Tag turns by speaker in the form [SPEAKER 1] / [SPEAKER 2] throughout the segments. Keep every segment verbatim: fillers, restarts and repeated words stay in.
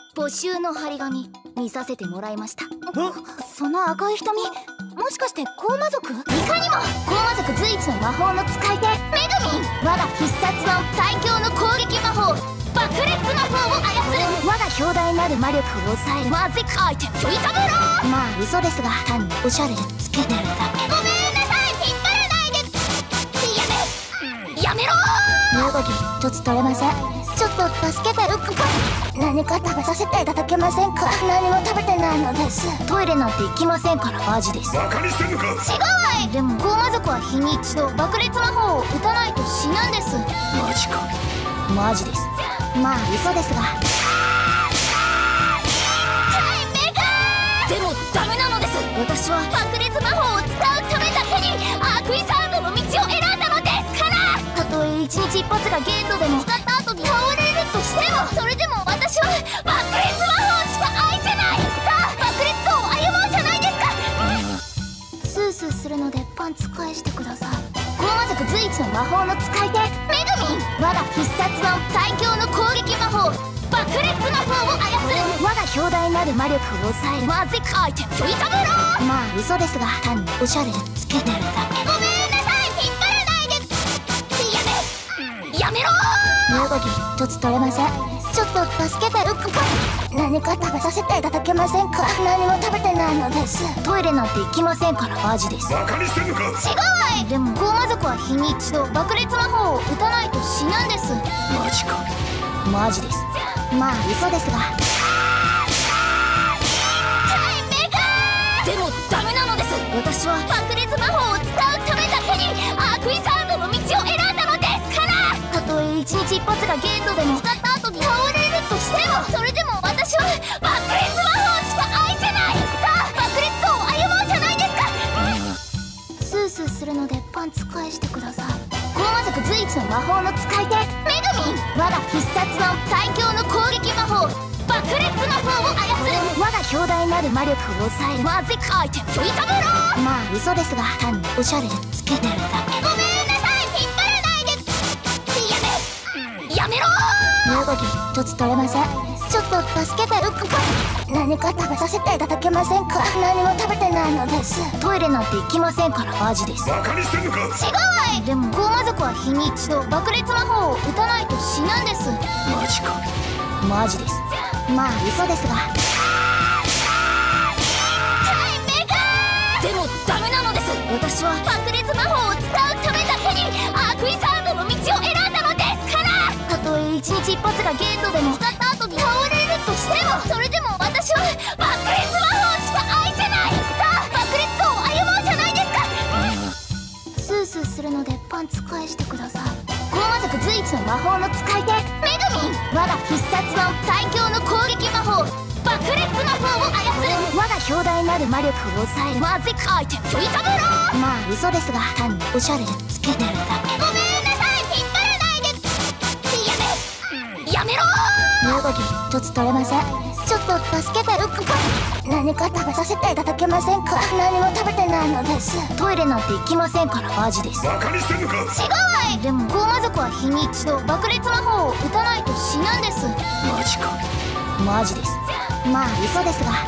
[SPEAKER 1] 募集の張り紙見させてもらいました。その赤い瞳、もしかして高魔族？いかにも高魔族随一の魔法の使い手メグミン。我が必殺の最強の攻撃魔法爆裂魔法を操る。我が強大なる魔力を抑えるマジックアイテムイザブロー。まあ嘘ですが、単におしゃれでつけてるだけ。ごめんなさい、引っ張らないで。やめやめろー。身動き一つ取れません。ちょっと助けてるか。何か食べさせていただけませんか？何も食べてないのです。トイレなんて行きませんから。マジです。
[SPEAKER 2] バカにしてんのか？
[SPEAKER 1] 違うわい。でも高魔族は日に一度爆裂魔法を打たないと死なんです。
[SPEAKER 2] マジか。
[SPEAKER 1] マジです。まあ嘘ですが。でもダメなのです。私は爆裂魔法を使うためだけにアークイザードの道を選んだのですから。たとえ一日一発が限度でも使った後に倒れるとしても、それでも私は爆裂魔法しか愛せない。さあ爆裂道を歩もうじゃないですか。スースーするのでパンツ返してください。高魔族随一の魔法の使い手メグミン。我が必殺の最強の攻撃魔法爆裂魔法を操る。我が強大なる魔力を抑えるマジックアイテムイザブロー。まあ嘘ですが、単におしゃれでつけてるだけ。ごめんなさい、引っ張らないで。やめやめろー。身動き一つ取れません。ちょっと助けてるか。何か食べさせていただけませんか？何も食べてないのです。トイレなんて行きませんから。マジです。
[SPEAKER 2] バカにしてんのか？違う
[SPEAKER 1] わい。でも高魔族は日に一度爆裂魔法を打たないと死なんです。
[SPEAKER 2] マジか。
[SPEAKER 1] マジです。まあ嘘ですが。でもダメなのです。私は爆裂魔法を使うためだけにアークイザードの道を選んだのですから。たとえ一日一発が限度でも使った後に倒れるとしても、それでも私は爆裂魔法しか愛せない。さあ爆裂道を歩もうじゃないですか。スースーするのでパンツ返してください。高魔族随一の魔法の使い手メグミン。我が必殺の最強の攻撃魔法爆裂魔法を操る。我が強大なる魔力を抑えるマジックアイテムイザブロー。まあ嘘ですが、単におしゃれでつけてるだけ。ごめんなさい、引っ張らないで。やめやめろー。身動き一つ取れません。ちょっと助けてるか。何か食べさせていただけませんか？何も食べてないのです。トイレなんて行きませんから。マジです。
[SPEAKER 2] バカにしてんのか？違う
[SPEAKER 1] わい。でも高魔族は日に一度爆裂魔法を打たないと死なんです。
[SPEAKER 2] マジか。
[SPEAKER 1] マジです。まあ嘘ですが。でもダメなのです。私は爆裂魔法を使うためだけにアークイザードの道を選んだのですから。たとえ一日一発が限度でも使った後に倒れるとしても、それでも私は爆裂魔法しか愛せない。さあ爆裂道を歩もうじゃないですか。スースーするのでパンツ返してください。高魔族随一の魔法の使い手メグミン。我が必殺の最強の攻撃魔法爆裂魔法を操る。我が強大なる魔力を抑えるマジックアイテムイザブロー。まあ嘘ですが、単におしゃれでつけてるだけ。ごめんなさい、引っ張らないで。やめやめろー。身動き一つ取れません。ちょっと助けてるか。何か食べさせていただけませんか？何も食べてないのです。トイレなんて行きませんから。マジです。
[SPEAKER 2] バカにしてんのか？違う
[SPEAKER 1] わい。でも高魔族は日に一度爆裂魔法を打たないと死なんです。
[SPEAKER 2] マジか。
[SPEAKER 1] マジです。まあ嘘ですが。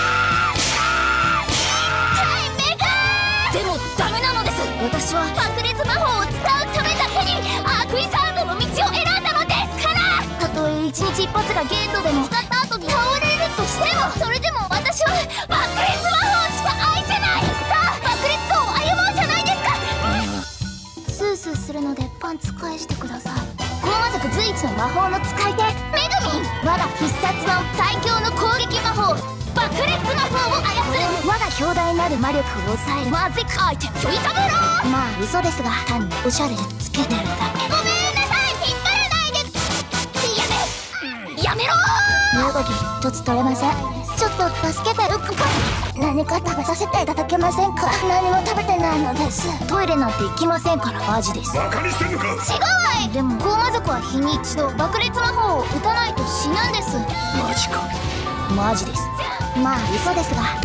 [SPEAKER 1] でもダメなのです。私は爆裂魔法を使うためだけにアークイザードの道を選んだのですから。たとえ一日一発が限度でも使った後に倒れるとしても、それでも私は爆裂魔法しか愛せない。さあ爆裂道を歩もうじゃないですか。スースーするのでパンツ返してください。高魔族随一の魔法の使い手メグミン。我が必殺の最強の攻撃魔法爆裂魔法を操る。我が強大なる魔力を抑えるマジックアイテムイザブロー。まあ嘘ですが、単におしゃれでつけてるだけ。ごめんなさい、引っ張らないで。やめやめろー。身動き一つ取れません。ちょっと助けてるか。何か食べさせていただけませんか？何も食べてないのです。トイレなんて行きませんから。マジです。
[SPEAKER 2] バカにしてんのか？違う
[SPEAKER 1] わい。でも高魔族は日に一度爆裂魔法を打たないと死なんです。
[SPEAKER 2] マジか。
[SPEAKER 1] マジです。まあ嘘ですが。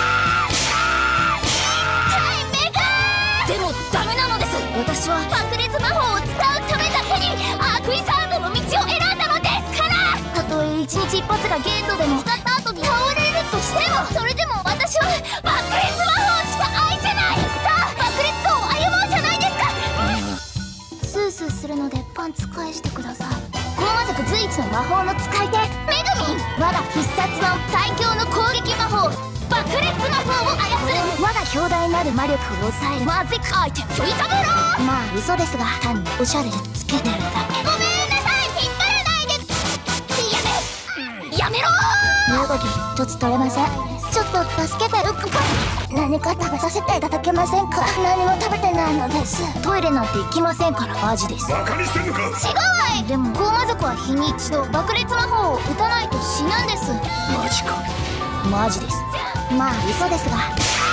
[SPEAKER 1] でもダメなのです。私は爆裂魔法を使うためだけにアークイザードの道を選んだのですから。たとえ一一日一発が限度でも使った後に倒れるとしても、それでも私は爆裂魔法しか愛せない。さあ爆裂道を歩もうじゃないですか。スースーするのでパンツ返してください。高魔族随一の魔法の使い手メグミン、我が必殺の最強の攻撃魔法爆裂魔法を操る。我が強大なる魔力を抑えるマジックアイテムトイザブロー。まあ嘘ですが単におしゃれでつけてるだけ。ごめんなさい、引っ張らないで。やめやめろー。身動き一つ取れません。ちょっと助けてるか。何か食べさせていただけませんか。何も食べてないのです。トイレなんて行きませんから。マジです。
[SPEAKER 2] バカにしてんのか。
[SPEAKER 1] 違う。でも高魔族は日に一度爆裂魔法を打たないと死なんです。
[SPEAKER 2] マジか。
[SPEAKER 1] マジです。まあ嘘ですが。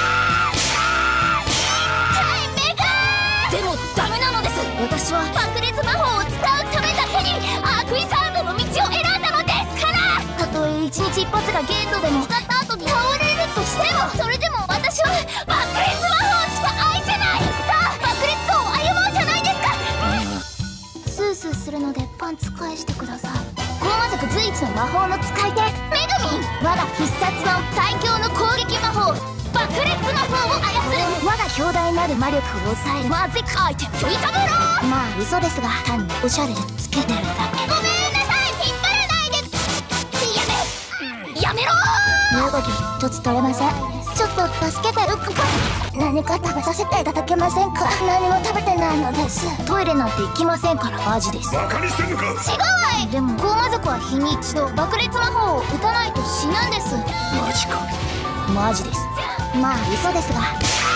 [SPEAKER 1] でもダメなのです。私は爆裂魔法を使うためだけにアークイザードの道を選んだのですから。たとえ一日一発が限度でも使った後に倒れるとしても、それでも私は爆裂魔法しか愛せない。さあ爆裂道を歩もうじゃないですか。スースーするのでパンツ返してください。高魔族随一の魔法の使い手メグミン、我が必殺の最強の攻撃魔法爆裂魔法を操る。我が強大なる魔力を抑えるマジックアイテムトイザブロー。まあ嘘ですが単におしゃれでつけてるだけ。ごめんなさい、引っ張らないで。やめやめろー。身動き一つ取れません。ちょっと助けてるか。何か食べさせていただけませんか。何も食べてないのです。トイレなんて行きませんから。マジです。
[SPEAKER 2] バカにしてんのか。
[SPEAKER 1] 違う。でも高魔族は日に一度爆裂魔法を打たないと死なんです。
[SPEAKER 2] マジか。
[SPEAKER 1] マジです。まあ嘘ですが。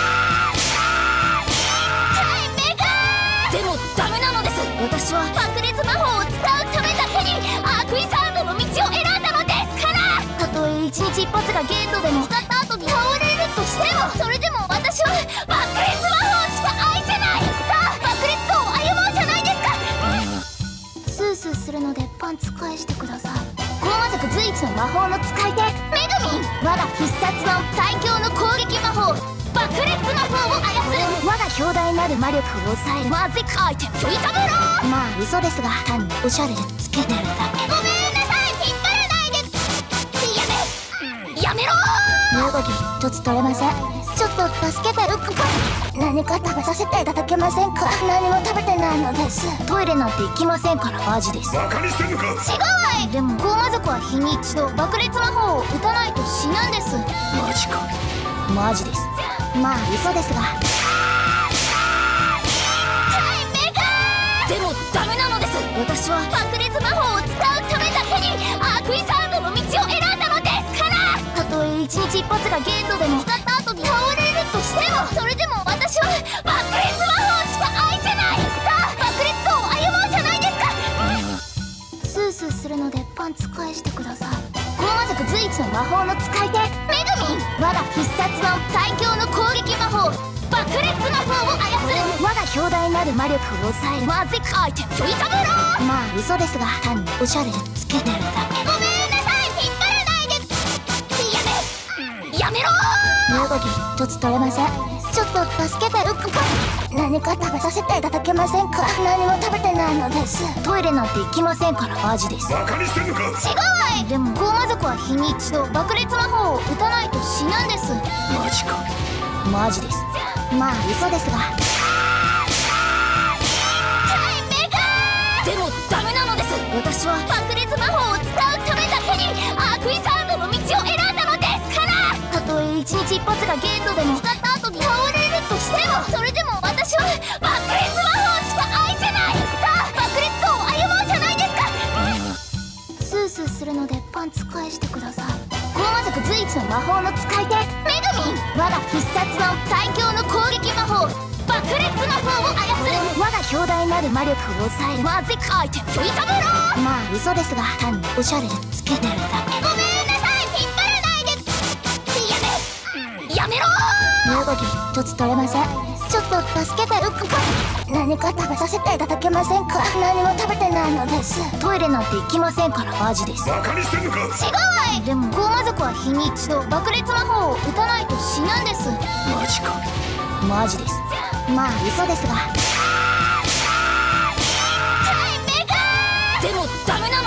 [SPEAKER 1] でもダメなのです。私は爆裂魔法を使うためだけにアークイザードの道を選んだのですから。たとえ一日一発が限度でも使った後に倒れるとしても、それでも私は爆裂魔法しか愛せない。さあ爆裂道を歩もうじゃないですか。スースーするのでパンツ返してください。高魔族随一の魔法の使い手メグミン、我が必殺の最強の攻撃魔法爆裂魔法を操る。我が強大なる魔力を抑えるマジックアイテムトイザブロー。まあ嘘ですが単におしゃれでつけてるだけ。ごめんなさい、引っ張らないで。やめやめろー。身動き一つ取れません。ちょっと助けてるか。何か食べさせていただけませんか。何も食べてないのです。トイレなんて行きませんから。マジです。
[SPEAKER 2] バカにしてんのか。
[SPEAKER 1] 違う。でも高魔族は日に一度爆裂魔法を打たないと死なんです。
[SPEAKER 2] マジか。
[SPEAKER 1] マジです。まあ嘘ですが。でもダメなのです。私は爆裂魔法を使うためだけにアークイザードの道を選んだのですから。たとえ一日一発が限度でも使った後に倒れるとしても、それでも私は爆裂魔法しか愛せない。さあ爆裂道を歩もうじゃないですか。スースーするのでパンツ返してください。高魔族随一の魔法の使い手メグミン、我が必殺の最強の攻撃魔法爆裂魔法を操る。我が強大なる魔力を抑えるマジックアイテムトイザブロー。まあ嘘ですが単におしゃれでつけてるだけ。ごめんなさい、引っ張らないで。やめやめろー。身動き一つ取れません。ちょっと助けてるか。何か食べさせていただけませんか。何も食べてないのです。トイレなんて行きませんから。マジです。
[SPEAKER 2] バカにしてんのか。
[SPEAKER 1] 違う。でも高魔族は日に一度爆裂魔法を打たないと死なんです。
[SPEAKER 2] マジか。
[SPEAKER 1] マジです。まあ嘘ですが。でもダメなのです。私は爆裂魔法を使うためだけにアークイザードの道を選んだのですから。たとえ一日一発が限度でも使った後に倒れるとしても、それでも私は爆裂魔法しか愛せない。さあ爆裂道を歩もうじゃないですか。スースーするのでパンツ返してください。高魔族随一の魔法の使い手メグミン、我が必殺の最強の攻撃魔法爆裂魔法を操る。我が強大なる魔力を抑えるマジックアイテムトイザブロー。まあ嘘ですが単におしゃれでつけてるだけ。ごめんなさい、引っ張らないで。やめやめろー。身動き一つ取れません。ちょっと助けてるか。何か食べさせていただけませんか。何も食べてないのです。トイレなんて行きませんから。マジです。
[SPEAKER 2] バカにしてんのか。
[SPEAKER 1] 違う。でも高魔族は日に一度爆裂魔法を打たないと死なんです。
[SPEAKER 2] マジか。
[SPEAKER 1] マジです。まあ嘘ですが。でもダメなのです。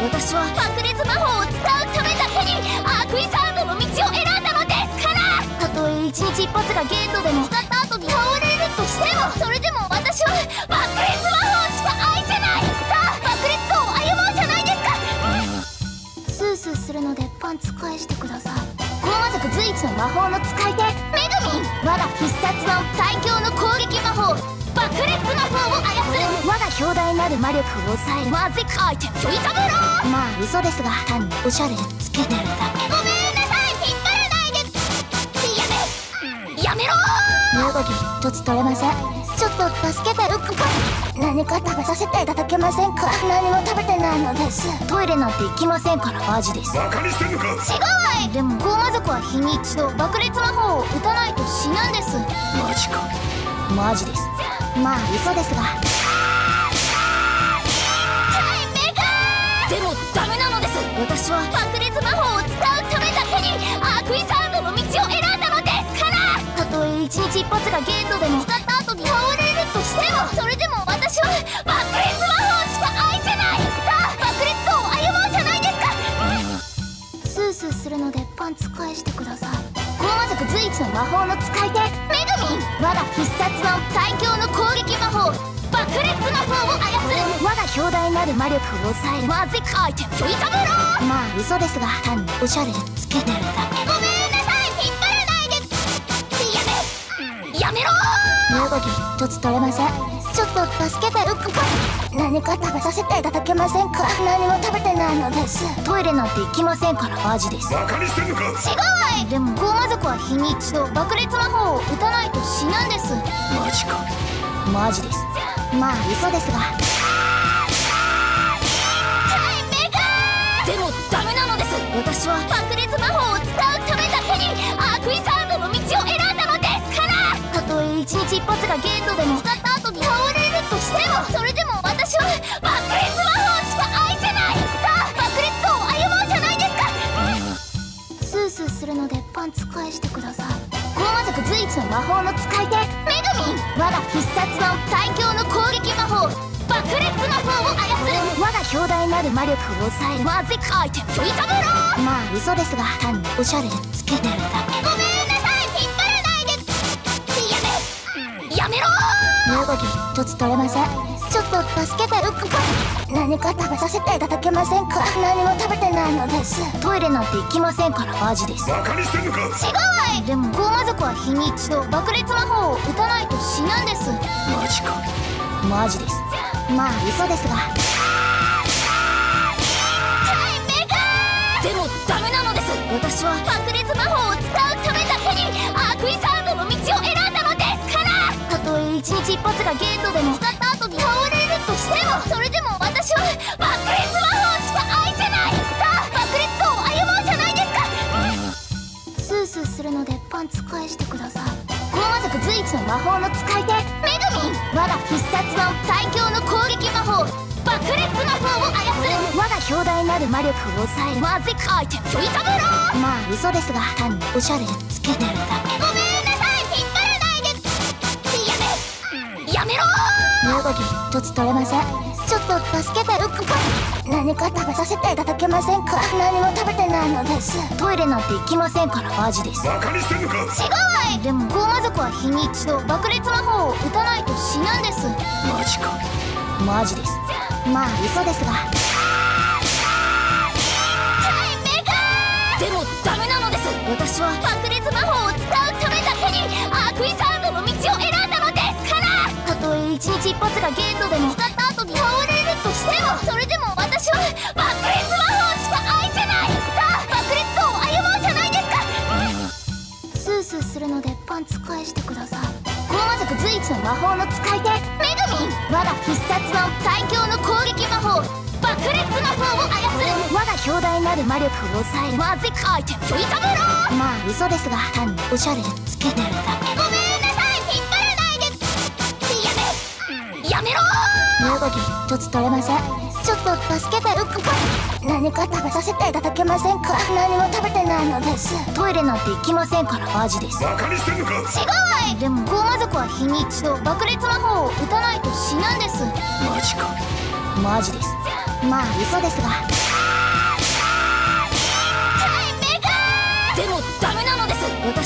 [SPEAKER 1] 私は爆裂魔法を使うためだけにアークイザードの道を選んだのですから。たとえ一日一発が限度でも使った後に倒れるとしても、それでも私は爆裂魔法しか愛せない。さあ爆裂道を歩もうじゃないですか。スースーするのでパンツ返してください。ゴーマ族随一の魔法の使い手メグミン、我が必殺の最強の攻撃魔法爆裂魔法を操る。我が強大なる魔力を抑えるマジックアイテムイザブロー。まあ嘘ですが単におしゃれでつけてるだけ。ごめんなさい、引っ張らないで。やめやめろー。身動き一つ取れません。ちょっと助けてるか。何か食べさせていただけませんか。何も食べてないのです。トイレなんて行きませんから。マジです。
[SPEAKER 2] バカにしてんのか。
[SPEAKER 1] 違う。でもゴーマ族は日に一度爆裂魔法を打たないと死ぬんです。
[SPEAKER 2] マジか。
[SPEAKER 1] マジです。まあ嘘ですが。でもダメなのです。私は爆裂魔法を使うためだけにアークイザードの道を選んだのですから。たとえ一日一発が限度でも使った後に倒れるとしても、それでも私は爆裂魔法しか愛せない。さあ爆裂道を歩もうじゃないですか。スースーするのでパンツ返してください。ゴーマ族随一の魔法の使い手メグミン、我が必殺の最強の攻撃魔法爆裂魔法を操る。我が強大なる魔力を抑えるマジックアイテムイザブロー。まあ嘘ですが単におしゃれでつけてるだけ。ごめんなさい、引っ張らないで。やめやめろー。身動き一つ取れません。ちょっと助けてるか。何か食べさせていただけませんか。何も食べてないのです。トイレなんて行きませんから。マジです。
[SPEAKER 2] バカにしてんのか。
[SPEAKER 1] 違う。でもゴーマ族は日に一度爆裂魔法を打たないと死ぬんです。
[SPEAKER 2] マジか。
[SPEAKER 1] マジです。まあ嘘ですが。でもダメなのです。私は爆裂魔法を使うためだけにアークイザードの道を選んだのですから。たとえ一日一発が限度でも使った後に倒れるとしても、それでも私は爆裂魔法しか愛せない。さあ爆裂道を歩もうじゃないですか。スースーするのでパンツ返してください。ゴーマ族随一の魔法の使い手メグミン、我が必殺の最強の攻撃魔法爆裂魔法を操る。我が強大なる魔力を抑えるマジックアイテムイザブロー。まあ嘘ですが単におしゃれでつけてるだけ。ごめんなさい、引っ張らないで。やめやめろー。身動き一つ取れません。ちょっと助けてるか。何か食べさせていただけませんか。何も食べてないのです。トイレなんて行きませんから。マジです。
[SPEAKER 2] バカにしてんのか。
[SPEAKER 1] 違う。でもゴーマ族は日に一度爆裂魔法を打たないと死ぬんです。
[SPEAKER 2] マジか。
[SPEAKER 1] マジです。まあ嘘ですが。でもダメなのです。私は爆裂魔法を使うためだけにアークイザードの道を選んだのですから。たとえ一日一発が限度でも使った後に倒れるとしても、それでも私は爆裂魔法しか愛せない。さあ爆裂道を歩もうじゃないですか。スースーするのでパンツ返してください。ゴーマ族随一の魔法の使い手メグミン、我が必殺の最強の攻撃魔法爆裂魔法を操る。我が強大なる魔力を抑えるマジックアイテムイザブロー。まあ嘘ですが単におしゃれでつけてるだけ。ごめんなさい、引っ張らないで。やめやめろー。身動き一つ取れません。ちょっと助けてるか。何か食べさせていただけませんか。何も食べてないのです。トイレなんて行きませんから。マジです。
[SPEAKER 2] バカにしてんのか。
[SPEAKER 1] 違う。でもゴーマ族は日に一度爆裂魔法を打たないと死ぬんです。
[SPEAKER 2] マジか。
[SPEAKER 1] マジです。まあ嘘ですが。でもダメなのです。私は爆裂魔法を使うためだけにアークイザードの道を選んだのですから。たとえ一日一発が限度でも使った後に倒れるとしても、それでも私は爆裂魔法しか愛せない。さあ爆裂道を歩もうじゃないですか。スースーするのでパンツ返してください。ゴーマ族随一の魔法の使い手メグミン、我が必殺の最強の攻撃魔法爆裂魔法を操る。我が強大なる魔力を抑えるマジックアイテムイザブロー。まあ嘘ですが単におしゃれでつけてるだけ。ごめんなさい、引っ張らないで。やめやめろー。身動き一つ取れません。ちょっと助けてるか。何か食べさせていただけませんか。何も食べてないのです。トイレなんて行きませんから。マジです。
[SPEAKER 2] バカにしてんのか。
[SPEAKER 1] 違う。でもゴーマ族は日に一度爆裂魔法を打たないと死ぬんです。
[SPEAKER 2] マジか。
[SPEAKER 1] マジです。まあ嘘ですが。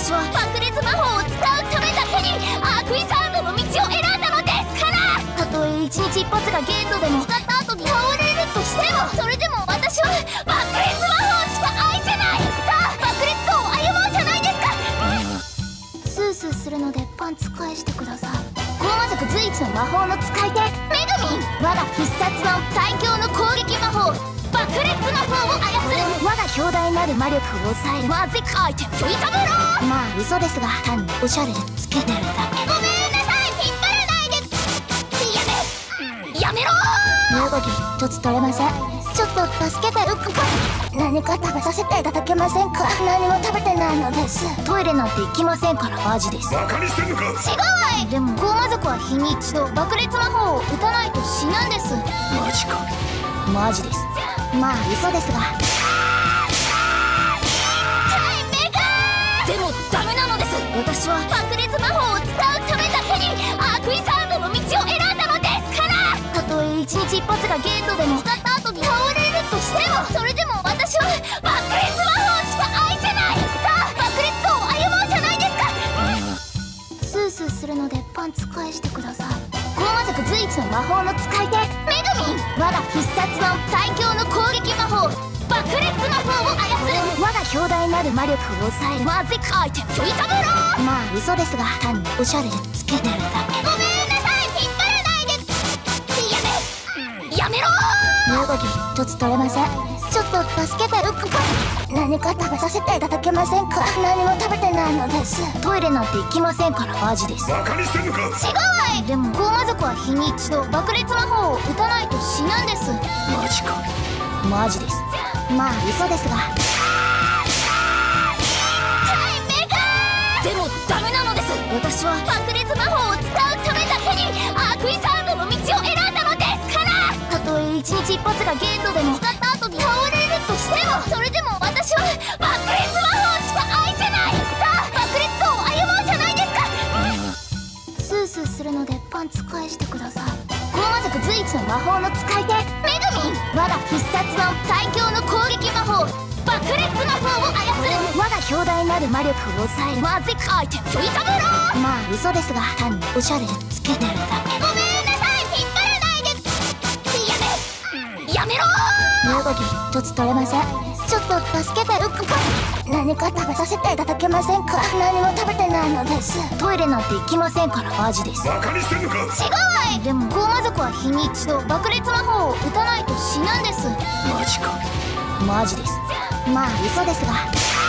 [SPEAKER 1] 私は爆裂魔法を使うためだけにアークイザードの道を選んだのですから。たとえ一日一発が限度でも使った後に倒れるとしても、それでも私は爆裂魔法しか愛せない。さあ爆裂道を歩もうじゃないですか。スースーするのでパンツ返してください。ゴーマ族随一の魔法の使い手メグミン、我が必殺の最強の攻撃魔法爆裂魔法を操る。我が強大なる魔力を抑えるまずいアイテムといざぶろう。まあ嘘ですが、単におしゃれでつけてるだけ。ごめんなさい、引っ張らないで。やめやめろー。身動き一つ取れません。ちょっと助けてるか。何か食べさせていただけませんか。何も食べてないのです。トイレなんて行きませんから。マジです。
[SPEAKER 2] バカにしてんのか。
[SPEAKER 1] 違うわい。でもゴーマ族は日に一度爆裂魔法を打たないと死なんです。
[SPEAKER 2] マジか。
[SPEAKER 1] マジです。まあ嘘ですが。でもダメなのです。私は爆裂魔法を使うためだけにアークイザードの道を選んだのですから。たとえ一日一発が限度でも使った後に倒れるとしても、それでも私は爆裂魔法しか愛せない。さあ爆裂道を歩もうじゃないですか。スースーするのでパンツ返してください。ゴーマ族随一の魔法の使い手メグミン、我が必殺の最強の攻撃魔法爆裂魔法を操る。我が強大なる魔力を抑えるまずいアイテムといざぶろう。まあ嘘ですが、単におしゃれでつけてるだけ。ごめんなさい、引っ張らないで。やめやめろー。身動き一つ取れません。ちょっと助けてるか。何か食べさせていただけませんか。何も食べてないのです。トイレなんて行きませんから。マジです。
[SPEAKER 2] バカにしてんのか。違うわ
[SPEAKER 1] い。でもゴーマ族は日に一度爆裂魔法を打たないと死なんです。
[SPEAKER 2] マジか。
[SPEAKER 1] マジです。まあ嘘ですが。でもダメなのです。私は爆裂魔法を使うためだけにアークイザードの道を選んだのですから。たとえ一日一発が限度でも使った後に倒れるとしても、それでも私は爆裂魔法しか愛せない。さあ爆裂道を歩もうじゃないですか。スースーするのでパンツ返してください。ゴーマ族随一の魔法の使い手メグミン、我が必殺の最強の攻撃魔法爆裂魔法を操る。我が強大なる魔力を抑えるまずいアイテムといざぶろう。まあ嘘ですが、単におしゃれでつけてるだけ。ごめんなさい、引っ張らないで。やめやめろー。身動き一つ取れません。ちょっと助けてるか。何か食べさせていただけませんか。何も食べてないのです。トイレなんて行きませんから。マジです。
[SPEAKER 2] バカにしてんのか。違うわ
[SPEAKER 1] い。でもゴーマ族は日に一度爆裂魔法を打たないと死なんです。
[SPEAKER 2] マジか。
[SPEAKER 1] マジです。まあ嘘ですが。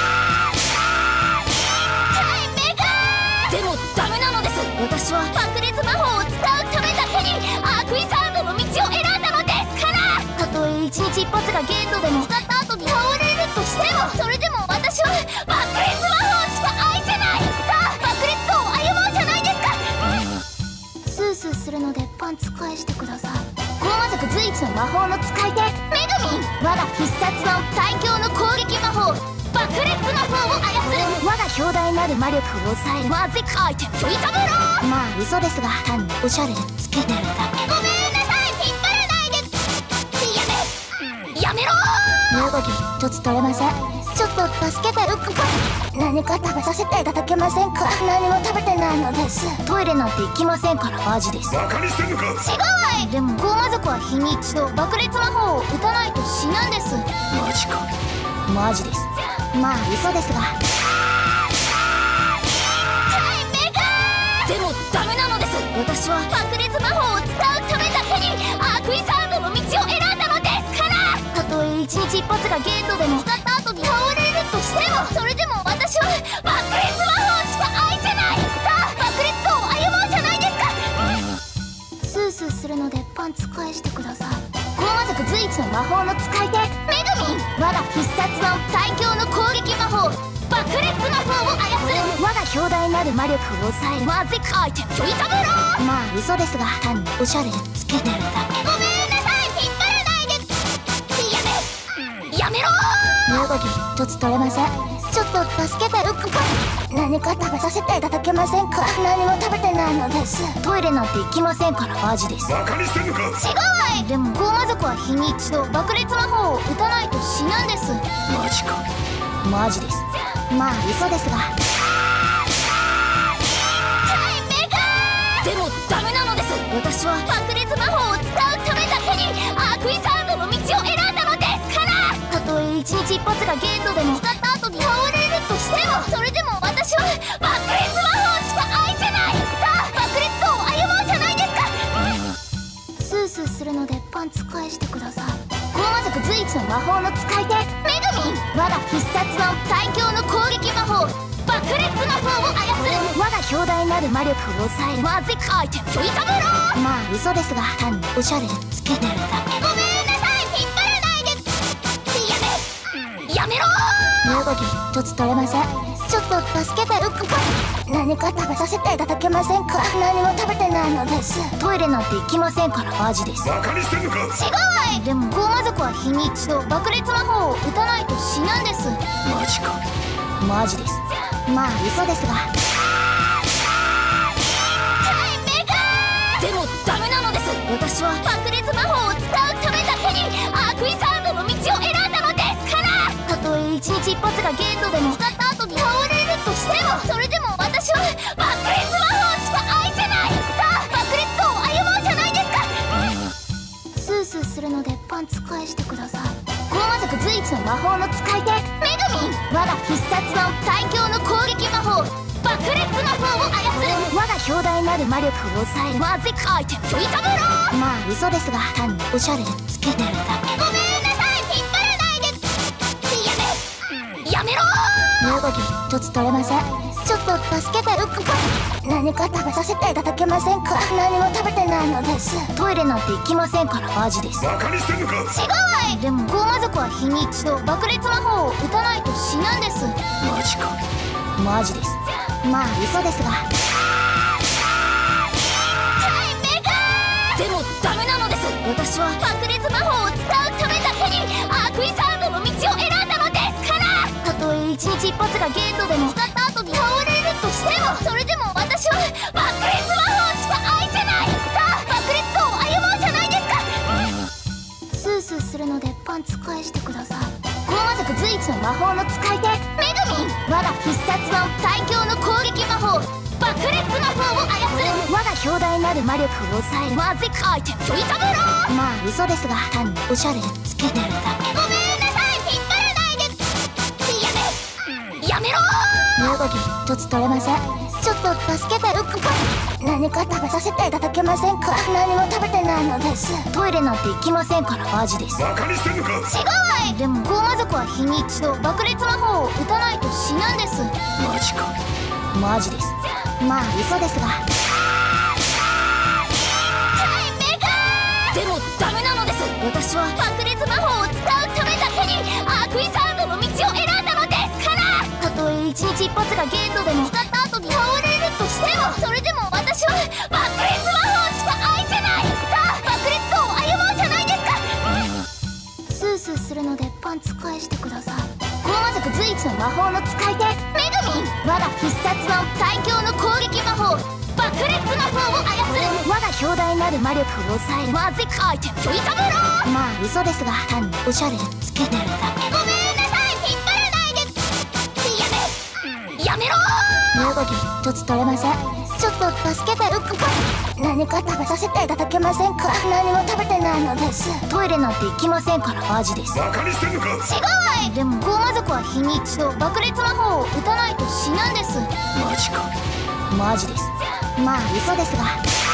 [SPEAKER 1] でもダメなのです。私は爆裂魔法を使うためだけにアークイザードの道を選んだのですから。たとえ一日一発が限度でも使った後に倒れるとしても、それでも私は爆裂魔法しか愛せない。さあ爆裂道を歩もうじゃないですか。スースーするのでパンツ返してください。ゴーマ族随一の魔法の使い手メグミン、我が必殺の最強の攻撃魔法爆裂魔法を操る。我が強大なる魔力を抑えるまずいアイテムといざぶろう。まあ嘘ですが、単におしゃれでつけてるだけ。ごめんなさい、引っ張らないで。やめやめろー。身動き一つ取れません。ちょっと助けてるか。何か食べさせていただけませんか。何も食べてないのです。トイレなんて行きませんから。マジです。
[SPEAKER 2] バカにしてんのか。違うわ
[SPEAKER 1] い。でもゴーマ族は日に一度爆裂魔法を打たないと死なんです。
[SPEAKER 2] マジか。
[SPEAKER 1] マジです。まあ嘘ですが。でもダメなのです。私は爆裂魔法を使うためだけにアークイザードの道を選んだのですから。たとえ一日一発が限度でも使った後に倒れるとしても、それでも私は爆裂魔法しか愛せない。さあ爆裂道を歩もうじゃないですか。スースーするのでパンツ返してください。ゴーマ族随一の魔法の使い手メグミン、我が必殺の最強の攻撃魔法爆裂魔法を操る。我が強大なる魔力を抑えるまずいアイテムといざぶろう。まあ嘘ですが、単におしゃれでつけてるだけ。ごめんなさい、引っ張らないで。やめやめろー。身動き一つ取れません。ちょっと助けてるか。何か食べさせていただけませんか。何も食べてないのです。トイレなんて行きませんから。マジです。
[SPEAKER 2] バカにしてんのか。違うわ
[SPEAKER 1] い。でもゴーマ族は日に一度爆裂魔法を打たないと死なんです。
[SPEAKER 2] マジか。
[SPEAKER 1] マジです。まあ嘘ですが。 私は爆裂魔法を使うためだけにアークイザードの道を選んだのですから。たとえ一日一発が限度でも使った後に倒れるとしても、それでも私は爆裂魔法しか愛せない。さあ爆裂道を歩もうじゃないですか。スースーするのでパンツ返してください。ゴーマ族随一の魔法の使い手メグミン、我が必殺の最強の攻撃魔法爆裂魔法を操る。我が強大なる魔力を抑えるマジックアイテムトイザブロー。まあ嘘ですが単におしゃれでつけてるだけ。ごめんなさい、引っ張らないで。やめやめろー。身動き一つ取れません。ちょっと助けてるか。何か食べさせていただけませんか。何も食べてないのです。トイレなんて行きませんから。マジです。
[SPEAKER 2] バカにしてんのか。
[SPEAKER 1] 違う。でもゴーマ族は日に一度爆裂魔法を打たないと死なんです。
[SPEAKER 2] マジか。
[SPEAKER 1] マジです。まあ嘘ですが。でもダメなのです。私は爆裂魔法を使うためだけにアークイザードの道を選んだのですから。たとえ一日一発が限度でも使った後に倒れるとしても、それでも私は爆裂魔法しか愛せない。さあ爆裂道を歩もうじゃないですか。スースーするのでパンツ返してください。ゴーマ族随一の魔法の使い手メグミン、我が必殺の最強の攻撃魔法爆裂魔法を操る。我が強大なる魔力を抑えるマジックアイテムトイザブロー。まあ嘘ですが単におしゃれでつけてるだけ。ごめんなさい、引っ張らないで。やめやめろー。身動き一つ取れません。ちょっと助けてるか。何か食べさせていただけませんか。何も食べてないのです。トイレなんて行きませんから。マジです。
[SPEAKER 2] バカにしてんのか。
[SPEAKER 1] 違う。でもゴーマ族は日に一度爆裂魔法を打たないと死なんです。
[SPEAKER 2] マジか。
[SPEAKER 1] マジです。まあ嘘ですが。でもダメなのです。私は爆裂魔法を使うためだけにアークイザードの道を選んだのですから。たとえ一日一発が限度でも使った後に倒れるとしても、それでも私は爆裂魔法しか愛せない。さあ爆裂道を歩もうじゃないですか。スースーするのでパンツ返してください。ゴーマ族随一の魔法の使い手メグミン、我が必殺の最強の攻撃魔法爆裂魔法を操る。我が強大なる魔力を抑えるマジックアイテムトイザブロー。まあ嘘ですが単におしゃれでつけてるだけ。ごめんなさい、引っ張らないで。やめやめろー。身動き一つ取れません。ちょっと助けてるか。何か食べさせていただけませんか。何も食べてないのです。トイレなんて行きませんから。マジです。
[SPEAKER 2] バカにしてんのか。
[SPEAKER 1] 違う。でもゴーマ族は日に一度爆裂魔法を打たないと死なんです。
[SPEAKER 2] マジか。
[SPEAKER 1] マジです。まあ嘘ですが。でもダメなのです。私は爆裂魔法を使うためだけにアークイザードの道を選んだのですから。たとえ一日一発が限度でも使った後に倒れるとしても、それでも私は爆裂魔法しか愛せない。さあ爆裂道を歩もうじゃないですか。スースーするのでパンツ返してください。ゴーマ族随一の魔法の使い手メグミン、我が必殺の最強の攻撃魔法爆裂魔法を操る。我が強大なる魔力を抑えるマジックアイテムトイザブロー。まあ嘘ですが単におしゃれでつけてるだけ。ごめんなさい、引っ張らないで。やめやめろー。身動き一つ取れません。ちょっと助けてるか。何か食べさせていただけませんか。何も食べてないのです。トイレなんて行きませんから。マジです。
[SPEAKER 2] バカにしてんのか。
[SPEAKER 1] 違う。でもゴーマ族は日に一度爆裂魔法を打たないと死なんです。
[SPEAKER 2] マジか。
[SPEAKER 1] マジです。まあ嘘ですが。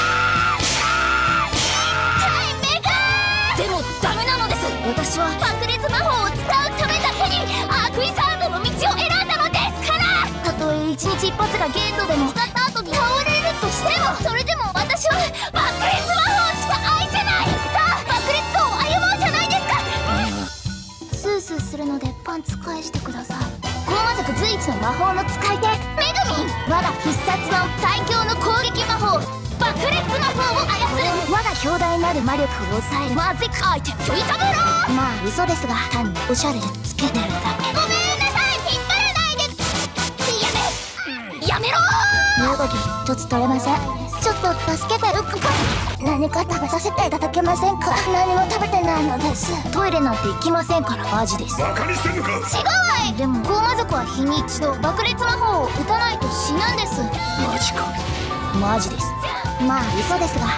[SPEAKER 1] でもダメなのです。私は爆裂魔法を使うためだけにアークイザードの道を選んだのですから。たとえ一日一発が限度でも使った後に倒れるとしても、それでも私は爆裂魔法しか愛せない。さあ爆裂道を歩もうじゃないですか。スースーするのでパンツ返してください。ゴーマ族随一の魔法の使い手メグミン、我が必殺の最強の攻撃魔法爆裂魔法を操る。我が強大なる魔力を抑えるマジックアイテムトイザブロー。まあ嘘ですが単におしゃれでつけてるだけ。ごめんなさい、引っ張らないで。やめやめろー。身動き一つ取れません。ちょっと助けてるか。何か食べさせていただけませんか。何も食べてないのです。トイレなんて行きませんから。マジです。
[SPEAKER 2] バカにしてんのか。
[SPEAKER 1] 違う。でもゴーマ族は日に一度爆裂魔法を打たないと死なんです。
[SPEAKER 2] マジか。
[SPEAKER 1] マジです。まあ嘘ですが。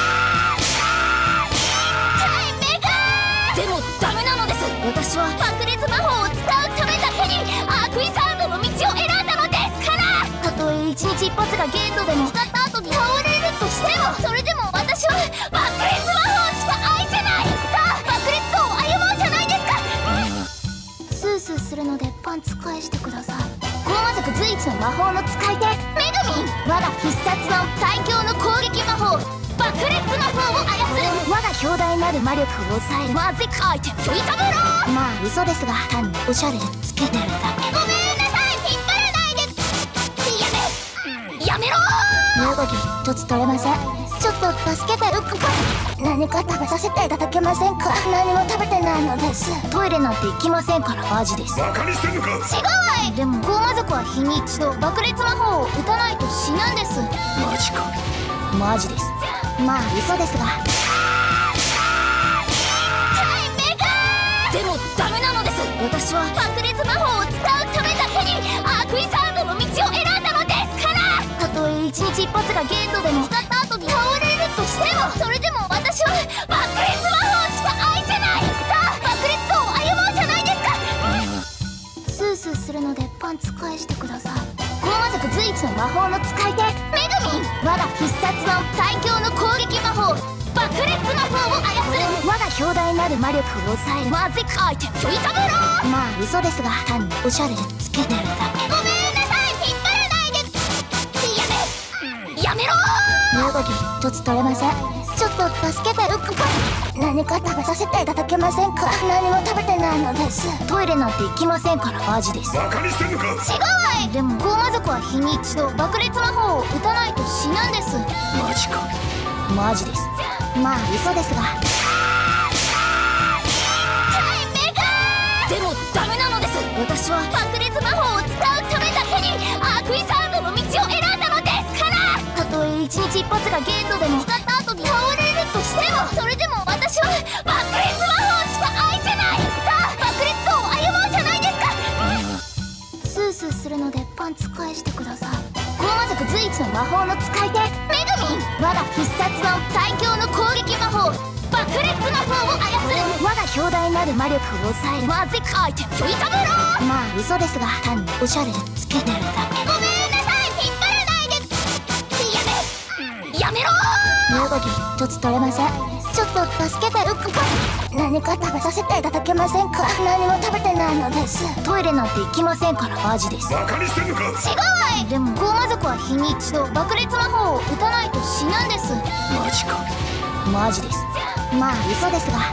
[SPEAKER 1] でもダメなのです。私は爆裂魔法を使うためだけにアークイザードの道を選んだのですから。たとえ一日一発が限度でも使った後に倒れるとしても、それでも私は爆裂魔法しか愛せない。さあ爆裂道を歩もうじゃないですか。スースーするのでパンツ返してください。ゴーマ族随一の魔法の使い手メグミン、我が必殺の最強の攻撃魔法爆裂魔法を操る。我が強大なる魔力を抑えるマジックアイテムイザブロー。まあ嘘ですが、単におしゃれでつけてるだけ。ごめんなさい、引っ張らないで。やめやめろー。身動き一つ取れません。ちょっと助けてるか。何か食べさせていただけませんか。何も食べてないのです。トイレなんて行きませんから。マジです。
[SPEAKER 2] バカにしてんのか。
[SPEAKER 1] 違う。でもゴーマ族は日に一度爆裂魔法を打たないと死ぬんです。
[SPEAKER 2] マジか。
[SPEAKER 1] マジです。まあ嘘ですが。でもダメなのです。私は爆裂魔法を使うためだけにアークイザードの道を選んだのですから。たとえ一日一発が限度でも使った後に倒れるとしても、それでも私は爆裂魔法しか愛せない。さあ爆裂道を歩もうじゃないですか。スースーするのでパンツ返してください。ゴーマ族随一の魔法の使い手メグミン、我が必殺の最強の攻撃魔法爆裂魔法を操る。我が強大なる魔力を抑えるマジックアイテムイザブロー。まあ嘘ですが、単におしゃれでつけてるだけ。ごめんなさい、引っ張らないで。やめやめろー。身動き一つ取れません。ちょっと助けてるか。何か食べさせていただけませんか。何も食べてないのです。トイレなんて行きませんから。マジです。
[SPEAKER 2] バカにしてんのか。
[SPEAKER 1] 違う。でもゴーマ族は日に一度爆裂魔法を打たないと死ぬんです。
[SPEAKER 2] マジか。
[SPEAKER 1] マジです。まあ嘘ですが。でもダメなのです。私は爆裂魔法を使うためだけにアークイザードの道を選んだのですから。たとえ一日一発が限度でも使った後に倒れるとしても、それでも私は爆裂魔法しか愛せない。さあ爆裂道を歩もうじゃないですか。スースーするのでパンツ返してください。ゴーマ族随一の魔法の使い手メグミン、我が必殺の最強の攻撃魔法爆裂魔法を操る。我が強大なる魔力を抑えるマジックアイテムイザブロー。まあ嘘ですが、単におしゃれでつけてるだけ。ごめんなさい、引っ張らないで。やめやめろー。身動き一つ取れません。ちょっと助けてるか。何か食べさせていただけませんか。何も食べてないのです。トイレなんて行きませんから。マジです。
[SPEAKER 2] バカにしてんのか。
[SPEAKER 1] 違う。でもゴーマ族は日に一度爆裂魔法を打たないと死ぬんです。
[SPEAKER 2] マジか。
[SPEAKER 1] マジです。まあ嘘ですが。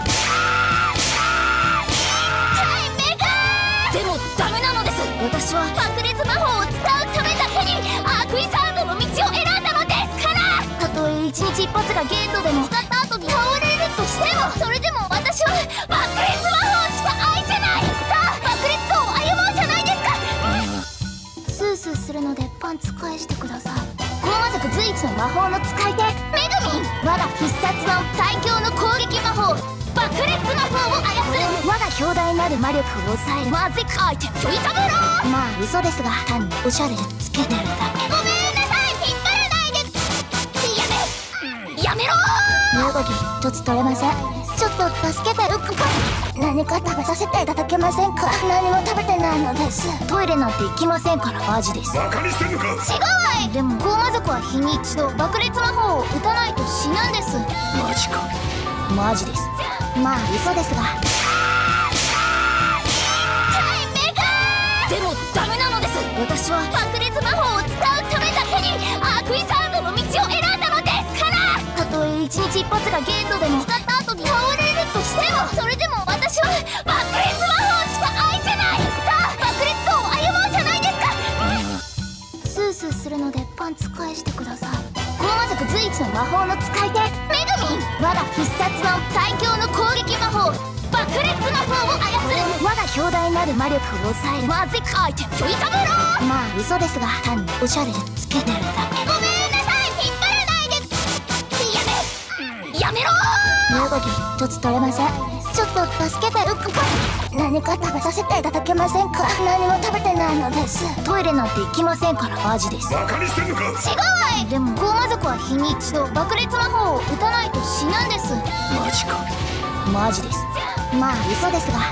[SPEAKER 1] でもダメなのです。私は爆裂魔法を使うためだけにアークイザードの道を選んだのですから。たとえ一日一発が限度でも使った後に倒れるとしても、それでも私は爆裂魔法しか愛せない。さあ爆裂道を歩もうじゃないですか。スースーするのでパンツ返してください。ゴーマ族随一の魔法の使い手メグミン、我が必殺の最強の攻撃魔法爆裂魔法を操る。我が強大なる魔力を抑えるマジックアイテムイザブロー。まあ嘘ですが、単におしゃれでつけてるだけ。ごめんなさい、引っ張らないで。やめやめろー。身動き一つ取れません。ちょっと助けてるか。何か食べさせていただけませんか。何も食べてないのです。トイレなんて行きませんから。マジです。
[SPEAKER 2] バカにしてんのか。
[SPEAKER 1] 違う。でもゴーマ族は日に一度爆裂魔法を打たないと死ぬんです。
[SPEAKER 2] マジか。
[SPEAKER 1] マジです。まあ嘘ですが。でもダメなのです。私は爆裂魔法を使うためだけにアークイザードの道を選んだのですから。たとえ一日一発が限度でも使った後に倒れるとしても、それでも私は爆裂魔法しか愛せない。さあ爆裂道を歩もうじゃないですか。スースーするのでパンツ返してください。ゴーマ族随一の魔法の使い手メグミン、我が必殺の最強の攻撃魔法爆裂魔法を操る。我が強大なる魔力を抑えるマジックアイテムイザブロー。まあ嘘ですが、単におしゃれでつけてるだけ。ごめんなさい、引っ張らないで。やめやめろー。身動き一つ取れません。ちょっと助けてるか。 何か食べさせていただけませんか。何も食べてないのです。トイレなんて行きませんから。マジです。
[SPEAKER 2] バカにしてんのか。
[SPEAKER 1] 違う。でもゴーマ族は日に一度爆裂魔法を打たないと死なんです。
[SPEAKER 2] マジか。
[SPEAKER 1] マジです。まあ嘘ですが。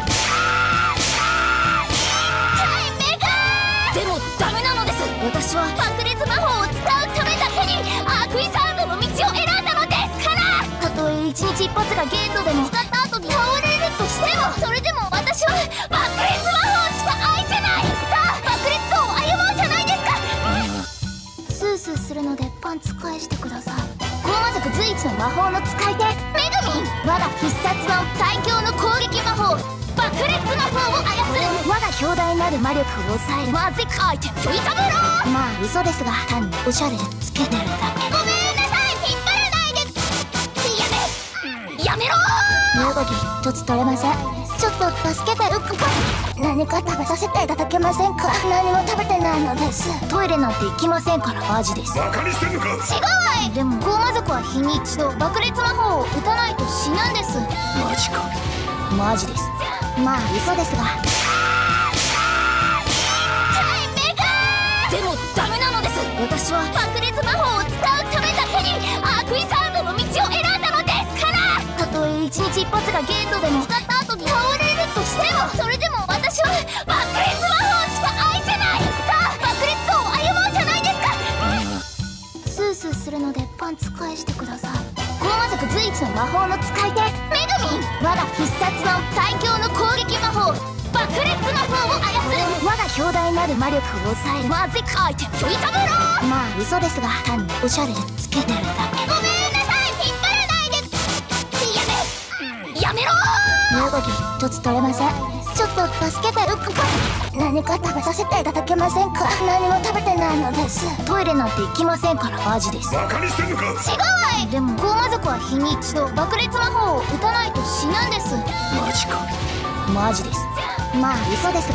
[SPEAKER 1] でもダメなのです。私は爆裂魔法を使うためだけにアークイザードの道を選んだのですから。たとえ一日一発が限度でも使った後に倒れるとしても、それでも私は爆裂魔法しか愛せない。さあ爆裂道を歩もうじゃないですか。スースーするのでパンツ返してください。ゴーマ族随一の魔法の使い手メグミン。我が必殺の最強の攻撃魔法爆裂魔法を操る。我が強大なる魔力を抑えるマジックアイテムイザブロー。まあ嘘ですが単におしゃれでつけてるだけ。ごめんなさい。引っ張らないで。やめやめろー。身動き一つ取れません。ちょっと助けてるか。何か食べさせていただけませんか。何も食べてないのです。トイレなんて行きませんから。マジです。
[SPEAKER 2] バカにしてんのか。
[SPEAKER 1] 違う。でもゴーマ族は日に一度爆裂魔法を打たないと死なんです。
[SPEAKER 2] マジか。
[SPEAKER 1] マジです。まあ嘘ですが。でもダメなのです。私は爆裂魔法を使うためだけにアークイザードの道を選んだのですから。たとえ一日一発が限度でも使った後に倒れるとしても、それでも私は爆裂魔法しか愛せない。さあ爆裂道を歩もうじゃないですか。スースーするのでパンツ返してください。ゴーマ族随一の魔法の使い手メグミン。我が必殺の最強の攻撃魔法爆裂魔法を操る。我が強大なる魔力を抑えるマジックアイテムイザブロー。まあ嘘ですが単におしゃれでつけてるだけ。ごめんなさい。引っ張らないで。やめやめろー。身動き一つ取れません。ちょっと助けてるか。何か食べさせていただけませんか。何も食べてないのです。トイレなんて行きませんから。マジです。
[SPEAKER 2] バカにしてんのか。
[SPEAKER 1] 違う。でもゴーマ族は日に一度爆裂魔法を打たないと死なんです。
[SPEAKER 2] マジか。
[SPEAKER 1] マジです。まあ嘘ですが。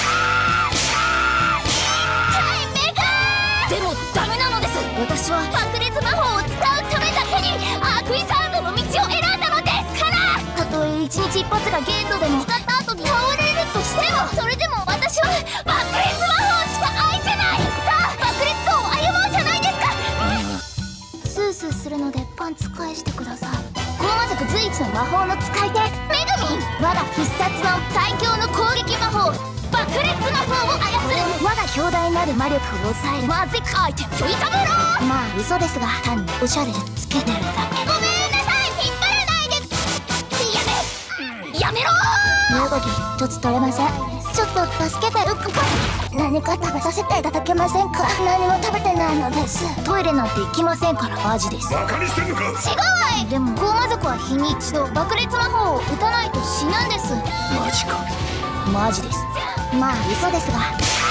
[SPEAKER 1] でもダメなのです。私は爆裂魔法を使うためだけにアークイザードの道を選んだのですから。たとえ一日一発が限度でも使った後に倒れるとしても、それでも私は爆裂魔法しか愛せない。さあ爆裂道を歩もうじゃないですか。スースーするのでパンツ返してください。ゴーマ族随一の魔法の使い手メグミン。我が必殺の最強の攻撃魔法爆裂魔法を操る。我が強大なる魔力を抑えるマジックアイテムイザブロー。まあ嘘ですが単におしゃれでつけてるだけ。ごめんなさい。引っ張らないで。やめやめろー。身動き一つ取れません。ちょっと助けてるか。何か食べさせていただけませんか。何も食べてないのです。トイレなんて行きませんから。マジです。
[SPEAKER 2] バカにしてんのか。
[SPEAKER 1] 違う。でもゴーマ族は日に一度爆裂魔法を打たないと死なんです。
[SPEAKER 2] マジか。
[SPEAKER 1] マジです。まあ嘘ですが。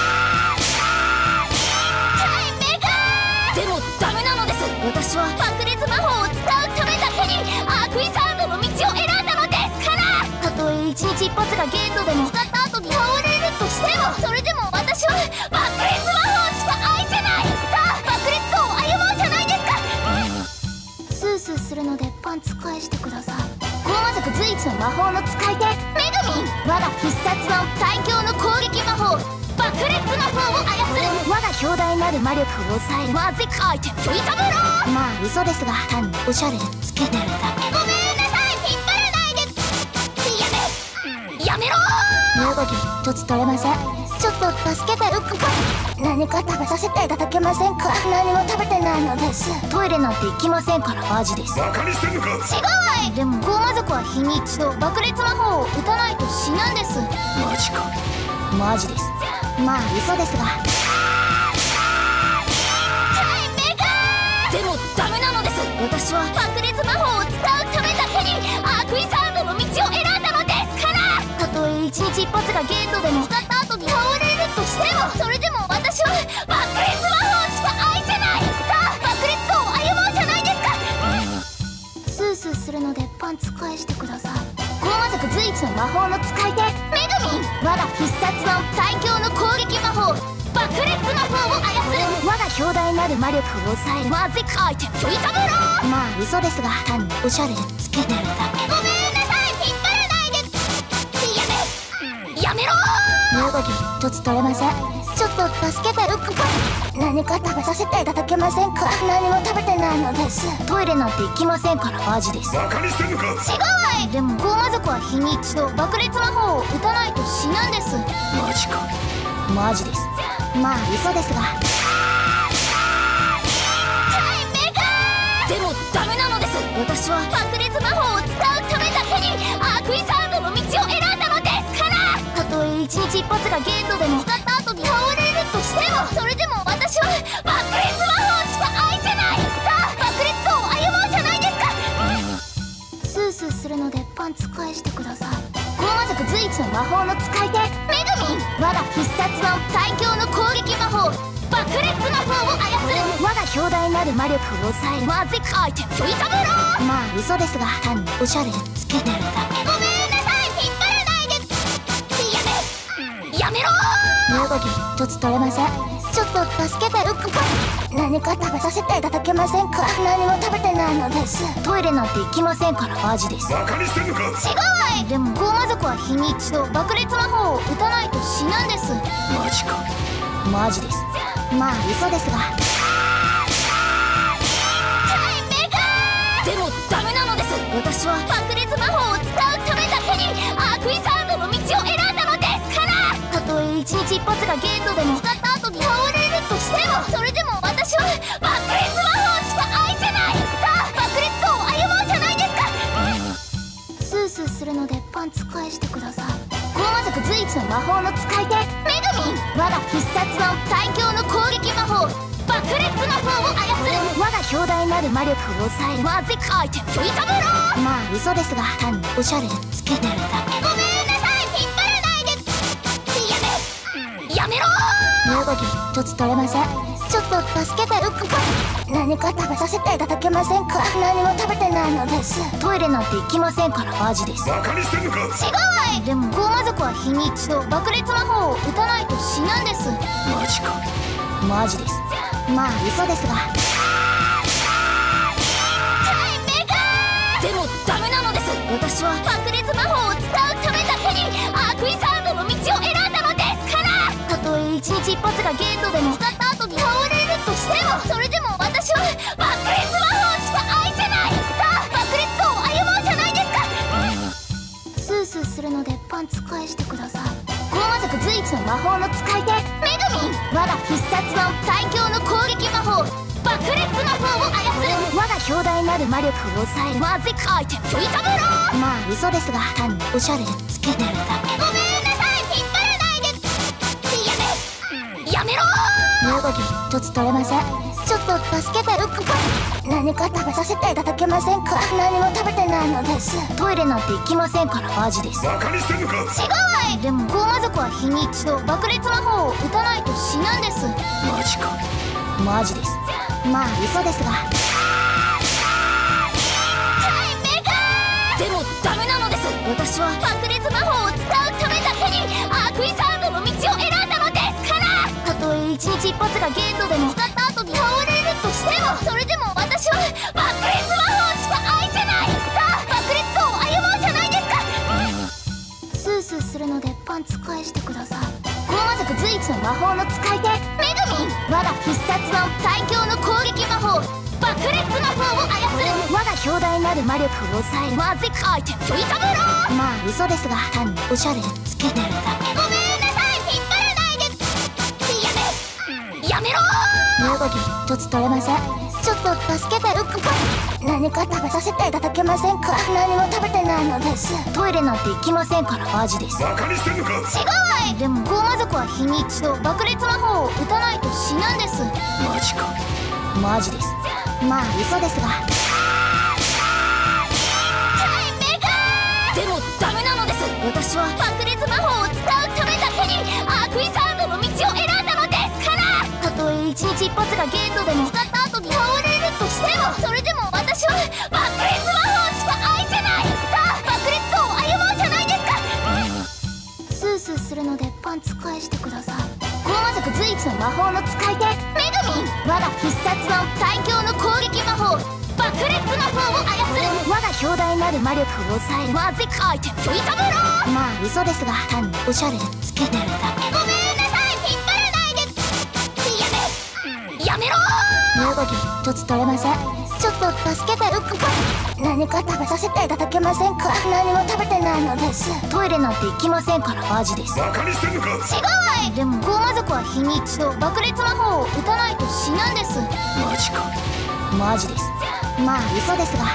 [SPEAKER 1] でもダメなのです。私は爆裂魔法を使うためだけにアークイザードの道を選んだのですから。たとえ一日一発が限度でも使った後に倒れるとしても、それでも私は爆裂魔法しか愛せない。さあ爆裂道を歩もうじゃないですか。スースーするのでパンツ返してください。ゴーマ族随一の魔法の使い手メグミン。我が必殺の最強の攻撃魔法爆裂魔法を操る。我が強大なる魔力を抑えるマジックアイテムイザブロー。まあ嘘ですが単におしゃれでつけてるだけ。ごめんなさい。引っ張らないで。やめやめろー。身動き一つ取れません。ちょっと助けてるか。何か食べさせていただけませんか。何も食べてないのです。トイレなんて行きませんから。マジです。
[SPEAKER 2] バカにしてんのか。
[SPEAKER 1] 違う。でもゴーマ族は日に一度爆裂魔法を打たないと死なんです。
[SPEAKER 2] マジか。
[SPEAKER 1] マジです。まあ嘘ですが。でもダメなのです。私は爆裂魔法を使うためだけにアークイザードの道を選んだのですから。たとえ一日一発が限度でも使った後に倒れるとしても、それでも私は爆裂魔法しか愛せない。さあ爆裂道を歩もうじゃないですか。スースーするのでパンツ返してください。ゴーマ族随一の魔法の使い手メグミン。我が必殺の最強の攻撃魔法爆裂魔法を操る。我が強大なる魔力を抑えるマジックアイテムイザブロー。まあ嘘ですが単におしゃれでつけてるだけ。ごめんなさい。引っ張らないで。 身動き一つ取れません。ちょっと助けてるか。何か食べさせていただけませんか。何も食べてないのです。トイレなんて行きませんから。マジです。
[SPEAKER 2] バカにしてんのか。
[SPEAKER 1] 違うわい。でもゴーマ族は日に一度爆裂魔法を打たないと死ぬんです。
[SPEAKER 2] マジか。
[SPEAKER 1] マジです。まあ嘘ですが。でもダメなのです。私は爆裂魔法を使うためだけにアークイザードの道を選んだのですから。たとえ一日一発が限度でも使った後に倒れるとしても、それでも私は爆裂魔法しか愛せない。さあ爆裂と歩もうじゃないですか。スースーするのでパンツ返してください。ゴーマ族随一の魔法の使い手メグミン。我が必殺の最強の攻撃魔法爆裂魔法を操る。我が強大なる魔力を抑えるマジックアイテム巨イサブロー。まあ嘘ですが、単におしゃれでつけてるだけ。ごめんなさい、引っ張らないで。やめやめろー。身動き一つ取れません。ちょっと助けてるか。何か食べさせていただけませんか。何も食べてないのです。トイレなんて行きませんから。マジです。
[SPEAKER 2] バカにしてんのか。
[SPEAKER 1] 違うわい。でもゴーマ族は日に一度爆裂魔法を打たないと死ぬんです。
[SPEAKER 2] マジか。
[SPEAKER 1] マジです。まあ嘘ですが。でもダメなのです。私は爆裂魔法を使うためだけにアークイザードの道を選んだのですから。たとえ一日一発が限度でも使った後に倒れるとしても、それでも私は爆裂魔法しか愛せない。さあ爆裂と歩もうじゃないですか。スースーするのでパンツ返してください。ゴーマ族随一の魔法の使い手メグミン。我が必殺の最強の攻撃魔法爆裂魔法を操る。我が強大なる魔力を抑えるマジックアイテム巨イサブロー。まあ嘘ですが、単におしゃれでつけてるだけ。ごめんなさい、引っ張らないで。やめやめろー。身動き一つ取れません。ちょっと助けてるか。何か食べさせていただけませんか。何も食べてないのです。トイレなんて行きませんから。マジです。
[SPEAKER 2] バカにしてんのか。違う
[SPEAKER 1] わい。でもゴーマ族は日に一度爆裂魔法を打たないと死ぬんです。
[SPEAKER 2] マジか。
[SPEAKER 1] マジです。まあ嘘ですが。でもダメなのです。私は爆裂魔法を使うためだけにアークイザードの道を選んだのですから。たとえ一日一発が限度でも使った後に倒れるとしても、それでも私は爆裂魔法しか愛せない。さあ爆裂と歩もうじゃないですか。スースーするのでパンツ返してください。ゴーマ族随一の魔法の使い手メグミン。我が必殺の最強の攻撃魔法爆裂魔法を操る。我が強大なる魔力を抑えるマジックアイテム巨イサブロー。まあ嘘ですが、単におしゃれでつけてるだけ。ごめんなさい、引っ張らないで。やめやめろー。身動き一つ取れません。ちょっと助けてるか。何か食べさせていただけませんか。何も食べてないのです。トイレなんて行きませんから。マジです。
[SPEAKER 2] バカにしてんのか。違うわ
[SPEAKER 1] い。でもゴーマ族は日に一度爆裂魔法を打たないと死ぬんです。
[SPEAKER 2] マジか。
[SPEAKER 1] マジです。まあ嘘ですが。でもダメなのです。私は爆裂魔法を使うためだけにアークイザードの道を選んだのですから。たとえ一日一発が限度でも使った後に倒れるとしても、それでも私は爆裂魔法しか愛せない。さあ爆裂と歩もうじゃないですか。スースーするのでパンツ返してください。ゴーマ族随一の魔法の使い手メグミン。我が必殺の最強の攻撃魔法爆裂魔法を操る。我が強大なる魔力を抑えるマジックアイテム巨イサブロー。まあ嘘ですが、単におしゃれでつけてるだけ。ごめんなさい、引っ張らないで。やめやめろー。身動き一つ取れません。ちょっと助けてるか。何か食べさせていただけませんか。何も食べてないのです。トイレなんて行きませんから。マジです。
[SPEAKER 2] バカにしてんのか。違うわ
[SPEAKER 1] い。でもゴーマ族は日に一度爆裂魔法を打たないと死ぬんです。
[SPEAKER 2] マジか。
[SPEAKER 1] マジです。まあ嘘ですが。でもダメなのです。私は爆裂魔法を使うためだけにアークイザードの道を選んだのですから。たとえ一日一発が限度でも使った後に倒れるとしても、それでも私は爆裂魔法しか愛せない。さあ爆裂と歩もうじゃないですか。スースーするのでパンツ返してください。ゴーマ族随一の魔法の使い手メグミン。我が必殺の最強の攻撃魔法爆爆裂魔法を操る。我が強大なる魔力を抑えるまずいアイテムといざぶろう。まあ嘘ですが、単におしゃれでつけてるだけ。ごめんなさい、引っ張らないで。やめやめろー。身動き一つ取れません。ちょっと助けてるか。何か食べさせていただけませんか。何も食べてないのです。トイレなんて行きませんから。マジです。
[SPEAKER 2] バカにしてんのか。
[SPEAKER 1] 違うわい。でもゴーマ族は日に一度爆裂魔法を打たないと死なんです。
[SPEAKER 2] マジか。
[SPEAKER 1] マジです。まあ嘘ですが。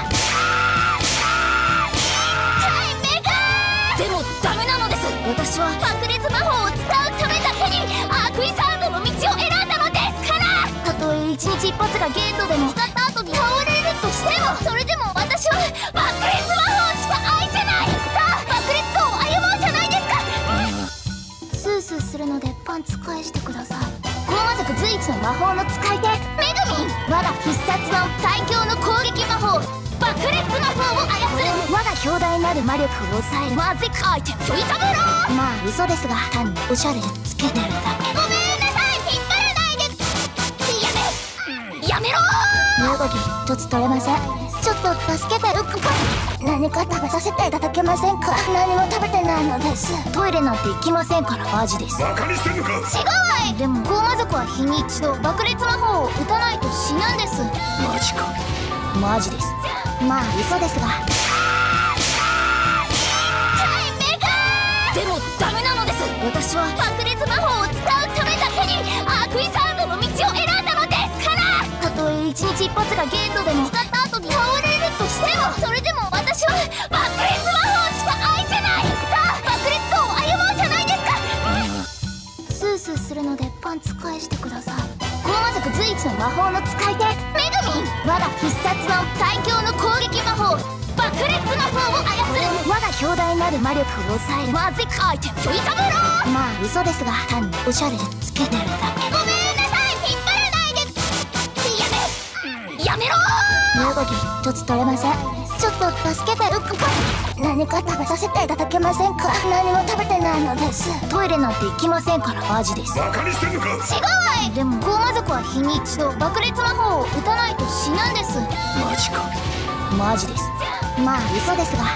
[SPEAKER 1] でもダメなのです。私は爆裂魔法を使うためだけにアークイサードの道を選んだのですから。たとえ一日一発がゲートでも使った後に倒れるとしても、それでも私は爆裂魔法しか愛せない。さあ爆裂道を歩もうじゃないですか。スースーするのでパンツ返してください。ゴーマ族随一の魔法の使い手メグミン。我が必殺の最強の攻撃魔法爆裂魔法を操る。我が強大なる魔力を抑えるまずいアイテムといざぶろう。まあ嘘ですが、単におしゃれでつけてるだけ。ごめんなさい、引っ張らないで。やめやめろー。身動き一つ取れません。ちょっと助けてるか。何か食べさせていただけませんか。何も食べてないのです。トイレなんて行きませんから。マジです。
[SPEAKER 2] バカにしてんのか。違う
[SPEAKER 1] わい。でもゴーマ族は日に一度爆裂魔法を打たないと死なんです。
[SPEAKER 2] マジか。
[SPEAKER 1] マジです。まあ嘘ですが。でもダメなのです。私は爆裂魔法を使うためだけにアークイサードの道を選んだのですから。たとえ一日一発がゲートでも使った後に倒れるとしても、それでも私は爆裂魔法しか愛せない。さあ爆裂道を歩もうじゃないですか。スースーするのでパンツ返してください。ゴーマ族随一の魔法の使い手メグミン。我が必殺の最強の攻撃魔法爆裂魔法を操る。我が強大なる魔力を抑えるまずいアイテムといざぶろう。まあ嘘ですが、単におしゃれでつけてるだけ。ごめんなさい、引っ張らないで。やめやめろー。身動き一つ取れません。ちょっと助けてるか。何か食べさせていただけませんか。何も食べてないのです。トイレなんて行きませんから。マジです。
[SPEAKER 2] バカにしてんのか。違うわ
[SPEAKER 1] い。でもゴーマ族は日に一度爆裂魔法を打たないと死なんです。
[SPEAKER 2] マジか。
[SPEAKER 1] マジです。まあ嘘ですが。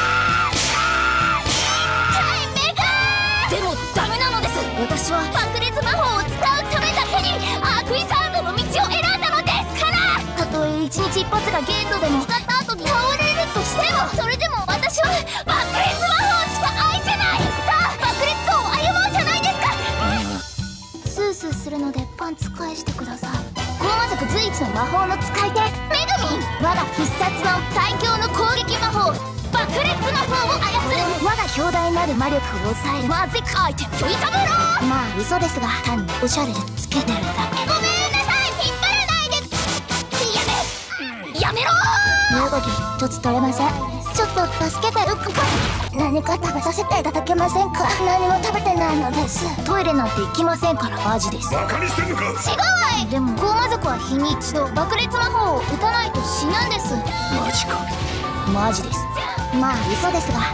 [SPEAKER 1] でもダメなのです。私は爆裂魔法を使うためだけにアークイサードの道を選んだのですから。たとえ一日一発がゲートでも使った後に倒れるとしても、それでも私は爆裂魔法しか愛せない。さあ爆裂道を歩もうじゃないですか。スースーするのでパンツ返してください。ゴーマ族随一の魔法の使い手メグミン。我が必殺の最強の攻撃魔法爆裂魔法を操る。我が強大なる魔力を抑えるまずいアイテムといざぶろう。まあ嘘ですが、単におしゃれでつけてるだけ。ごめんなさい、引っ張らないで。やめやめろー。身動き一つ取れません。ちょっと助けてるか。何か食べさせていただけませんか。何も食べてないのです。トイレなんて行きませんから。マジです。
[SPEAKER 2] バカにしてんのか。違うわ
[SPEAKER 1] い。でもゴーマ族は日に一度爆裂魔法を打たないと死なんです。
[SPEAKER 2] マジか。
[SPEAKER 1] マジです。まあ嘘ですが。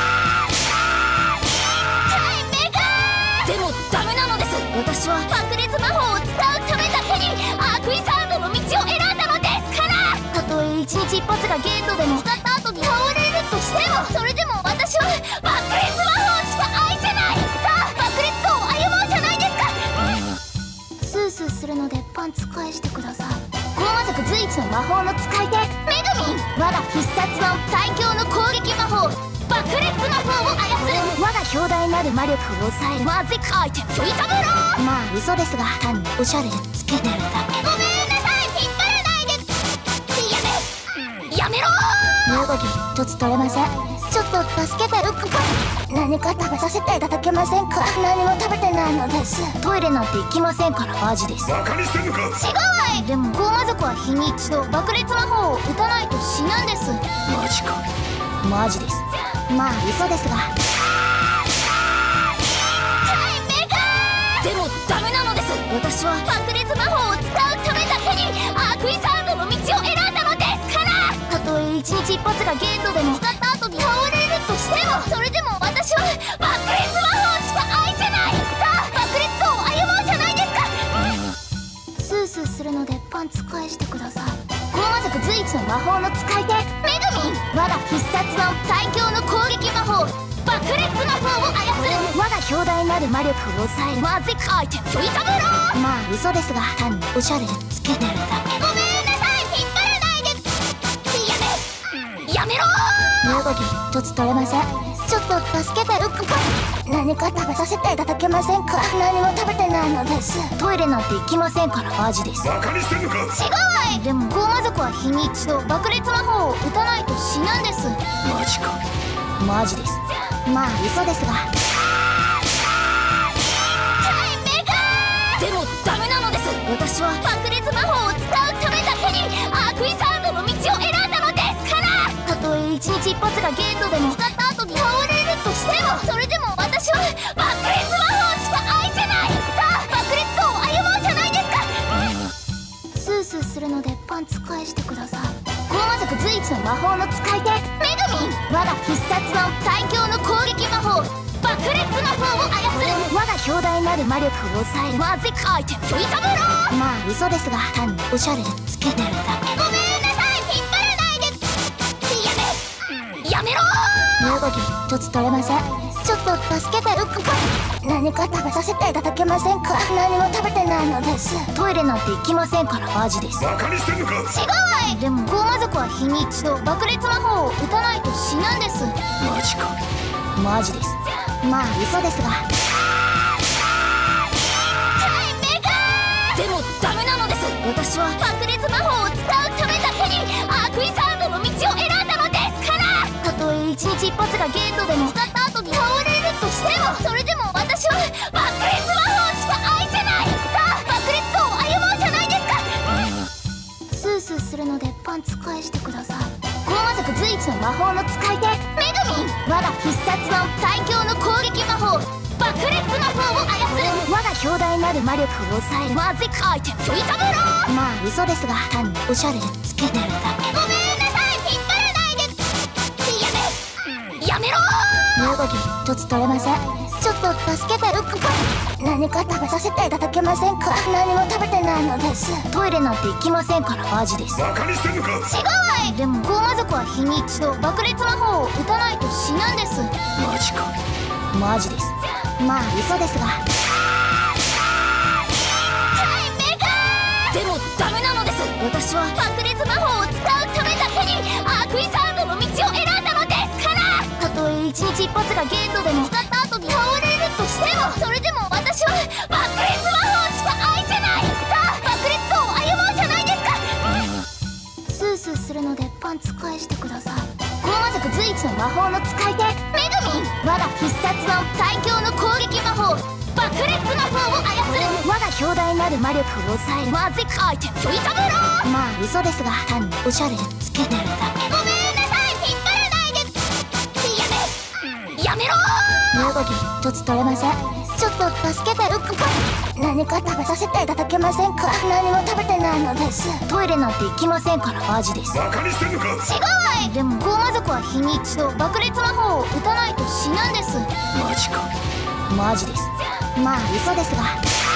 [SPEAKER 1] でもダメなのです。私は爆裂魔法を使うためだけにアークイサードの道を選んだのですから。たとえ一日一発がゲートでも使った後に倒れるとしても、それでも私は爆裂魔法しか愛せない。さあ爆裂道を歩もうじゃないですか。スースーするのでパンツ返してください。ゴーマ族随一の魔法の使い手メグミン。我が必殺の最強の攻撃魔法爆裂魔法を操る。我が強大なる魔力を抑えるまずいアイテムといざぶろう。まあ嘘ですが、単におしゃれでつけてるだけ。ごめんなさい、引っ張らないで。やめやめろー。身動き一つ取れません。ちょっと助けてるか。何か食べさせていただけませんか。何も食べてないのです。トイレなんて行きませんから。マジです。
[SPEAKER 2] バカにしてんのか。違うわ
[SPEAKER 1] い。でもゴーマ族は日に一度爆裂魔法を打たないと死なんです。
[SPEAKER 2] マジか。
[SPEAKER 1] マジです。まあ嘘ですが。でもダメなのです。私は爆裂魔法を使うためだけにアークイサードの道を選んだのですから。たとえ一日一発がゲートでも使った後に倒れるとしても、それでも私は爆裂魔法しか愛せない。さあ爆裂道を歩もうじゃないですか。スースーするのでパンツ返してください。ゴーマ族随一のの魔法の使い手メグミン。我が必殺の最強の攻撃魔法爆裂魔法を操る。我が強大なる魔力を抑えるマジックアイテムトイザブロー。まあ嘘ですが単におしゃれでつけてるだけ。ごめんなさい、引っ張らないで。やめやめろー。身動き一つ取れません。ちょっと助けてるか。何か食べさせていただけませんか。何も食べてないのです。トイレなんて行きませんからマジです。
[SPEAKER 2] バカにしてんのか。
[SPEAKER 1] 違う。でもゴーマ族は日に一度爆裂魔法を打たないと死なんです。
[SPEAKER 2] マジか。
[SPEAKER 1] マジです。まあ嘘ですが。でもダメなのです。私は爆裂魔法を使うためだけにアークイザードの道を選んだのですから。たとえ一日一発が限度でも使った後に倒れるとしても、それでも私は爆裂魔法しか愛せない。さあ爆裂道を歩もうじゃないですか。スースーするのでパンツ返してください。ゴーマ族随一の魔法の使い手メグミン。我が必殺の最強の攻撃魔法爆裂魔法を操る。我が強大なる魔力を抑えるマジックアイテムトイザブロー。まあ嘘ですが単におしゃれでつけてるだけ。ごめんなさい、引っ張らないで。やめやめろー。身動き一つ取れません。ちょっと助けてるか。何か食べさせていただけませんか。何も食べてないのです。トイレなんて行きませんからマジです。
[SPEAKER 2] バカにしてんのか。
[SPEAKER 1] 違う。でもゴーマ族は日に一度爆裂魔法を打たないと死なんです。
[SPEAKER 2] マジか。
[SPEAKER 1] マジです。まあ嘘ですが。でもダメなのです。私は爆裂魔法を使うためだけにアークイザードの道を選んだのですから。たとえ一日一発が限度でも使った後に倒れるとしても、それでも私は爆裂魔法しか愛せない。さあ爆裂道を歩もうじゃないですか。スースーするのでパンツ返してください。ゴーマ族随一の魔法の使い手メグミン。我が必殺の最強の攻撃魔法爆裂魔法を操る。我が強大なる魔力を抑えるマジックアイテムトイザブロー。まあ嘘ですが単におしゃれでつけてるだけ。ごめんなさい、引っ張らないで。やめやめろー。身動き一つ取れません。ちょっと助けてるか。何か食べさせていただけませんか。何も食べてないのです。トイレなんて行きませんからマジです。
[SPEAKER 2] バカにしてんのか。
[SPEAKER 1] 違う。でもゴーマ族は日に一度爆裂魔法を打たないと死なんです。
[SPEAKER 2] マジか。
[SPEAKER 1] マジです。まあ嘘ですが。でもダメなのです。私は爆裂魔法を使うためだけにアークイザードの道を選んだのですから。たとえ一日一発が限度でも使った後に倒れるとしても、それでも私は爆裂魔法しか愛せない。さあ爆裂道を歩もうじゃないですか。スースーするのでパンツ返してください。ゴーマ族随一の魔法の使い手メグミン。我が必殺の最強の攻撃魔法爆裂魔法を操る。我が強大なる魔力を抑えるマジックアイテムトイザブロー。まあ嘘ですが単におしゃれでつけてるだけ。ごめんなさい、引っ張らないで。やめやめろー。身動き一つ取れません。ちょっと助けてるか。何か食べさせていただけませんか。何も食べてないのです。トイレなんて行きませんからマジです。
[SPEAKER 2] バカにしてんのか。
[SPEAKER 1] 違う。でもゴーマ族は日に一度爆裂魔法を打たないと死なんです。
[SPEAKER 2] マジか。
[SPEAKER 1] マジです。まあ嘘ですが。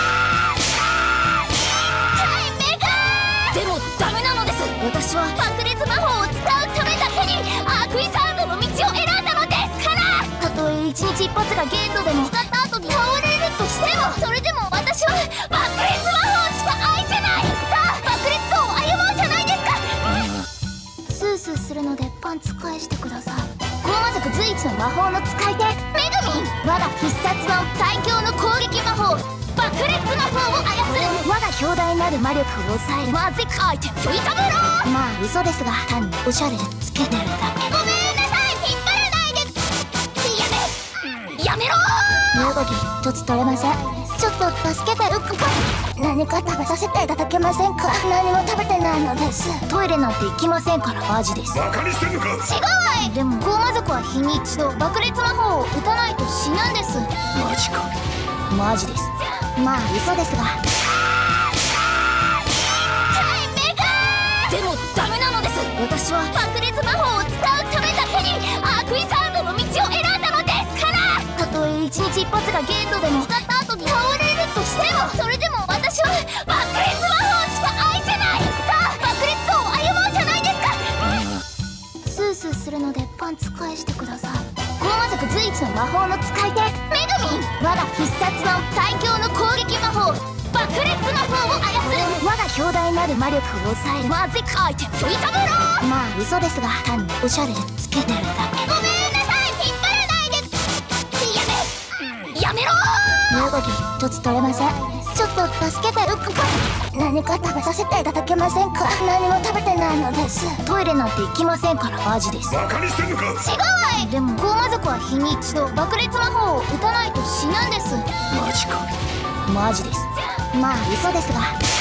[SPEAKER 1] でもダメなのです。私は爆裂魔法を使うためだけにアークイザードの道を選んだのですから。たとえ一日一発が限度でも使った後に倒れるとしても、それでも私は爆裂魔法しか愛せない。さあ爆裂道を歩もうじゃないですか。スースーするのでパンツ返してください。ゴーマ族随一の魔法の使い手メグミン。我が必殺の最強の攻撃魔法爆裂魔法を操る。我が強大なる魔力を抑えるマジックアイテムトイザブロー。まあ嘘ですが単におしゃれでつけてるだけ。ごめんなさい、引っ張らないで。やめやめろー。身動き一つ取れません。ちょっと助けてるか。何か食べさせていただけませんか。何も食べてないのです。トイレなんて行きませんからマジです。
[SPEAKER 2] バカにしてんのか。
[SPEAKER 1] 違う。でもゴーマ族は日に一度爆裂魔法を打たないと死なんです。
[SPEAKER 2] マジか。
[SPEAKER 1] マジです。まあ嘘ですが。でもダメなのです。私は爆裂魔法を使うためだけにアークイザードの道を選んだのですから。たとえ一日一発が限度でも使った後に倒れるとしても、それでも私は爆裂魔法しか愛せない。さあ爆裂道を歩もうじゃないですか。 法の使い手メグミン。我が必殺の最強の攻撃魔法爆裂魔法を操る。我が強大なる魔力を抑えるマジックアイテムトイタブロー。まあ嘘ですが単におしゃれでつけてるだけ。ごめんなさい、引っ張らないで。やめやめろー。身動き一つ取れません。ちょっと助けてるか。何か食べさせていただけませんか。何も食べてないのです。トイレなんて行きませんからマジです。
[SPEAKER 2] バカにしてんのか。
[SPEAKER 1] 違う。でもゴーマ族は日に一度爆裂魔法を打たないと死ぬんです。
[SPEAKER 2] マジか。
[SPEAKER 1] マジです。まあ嘘ですが。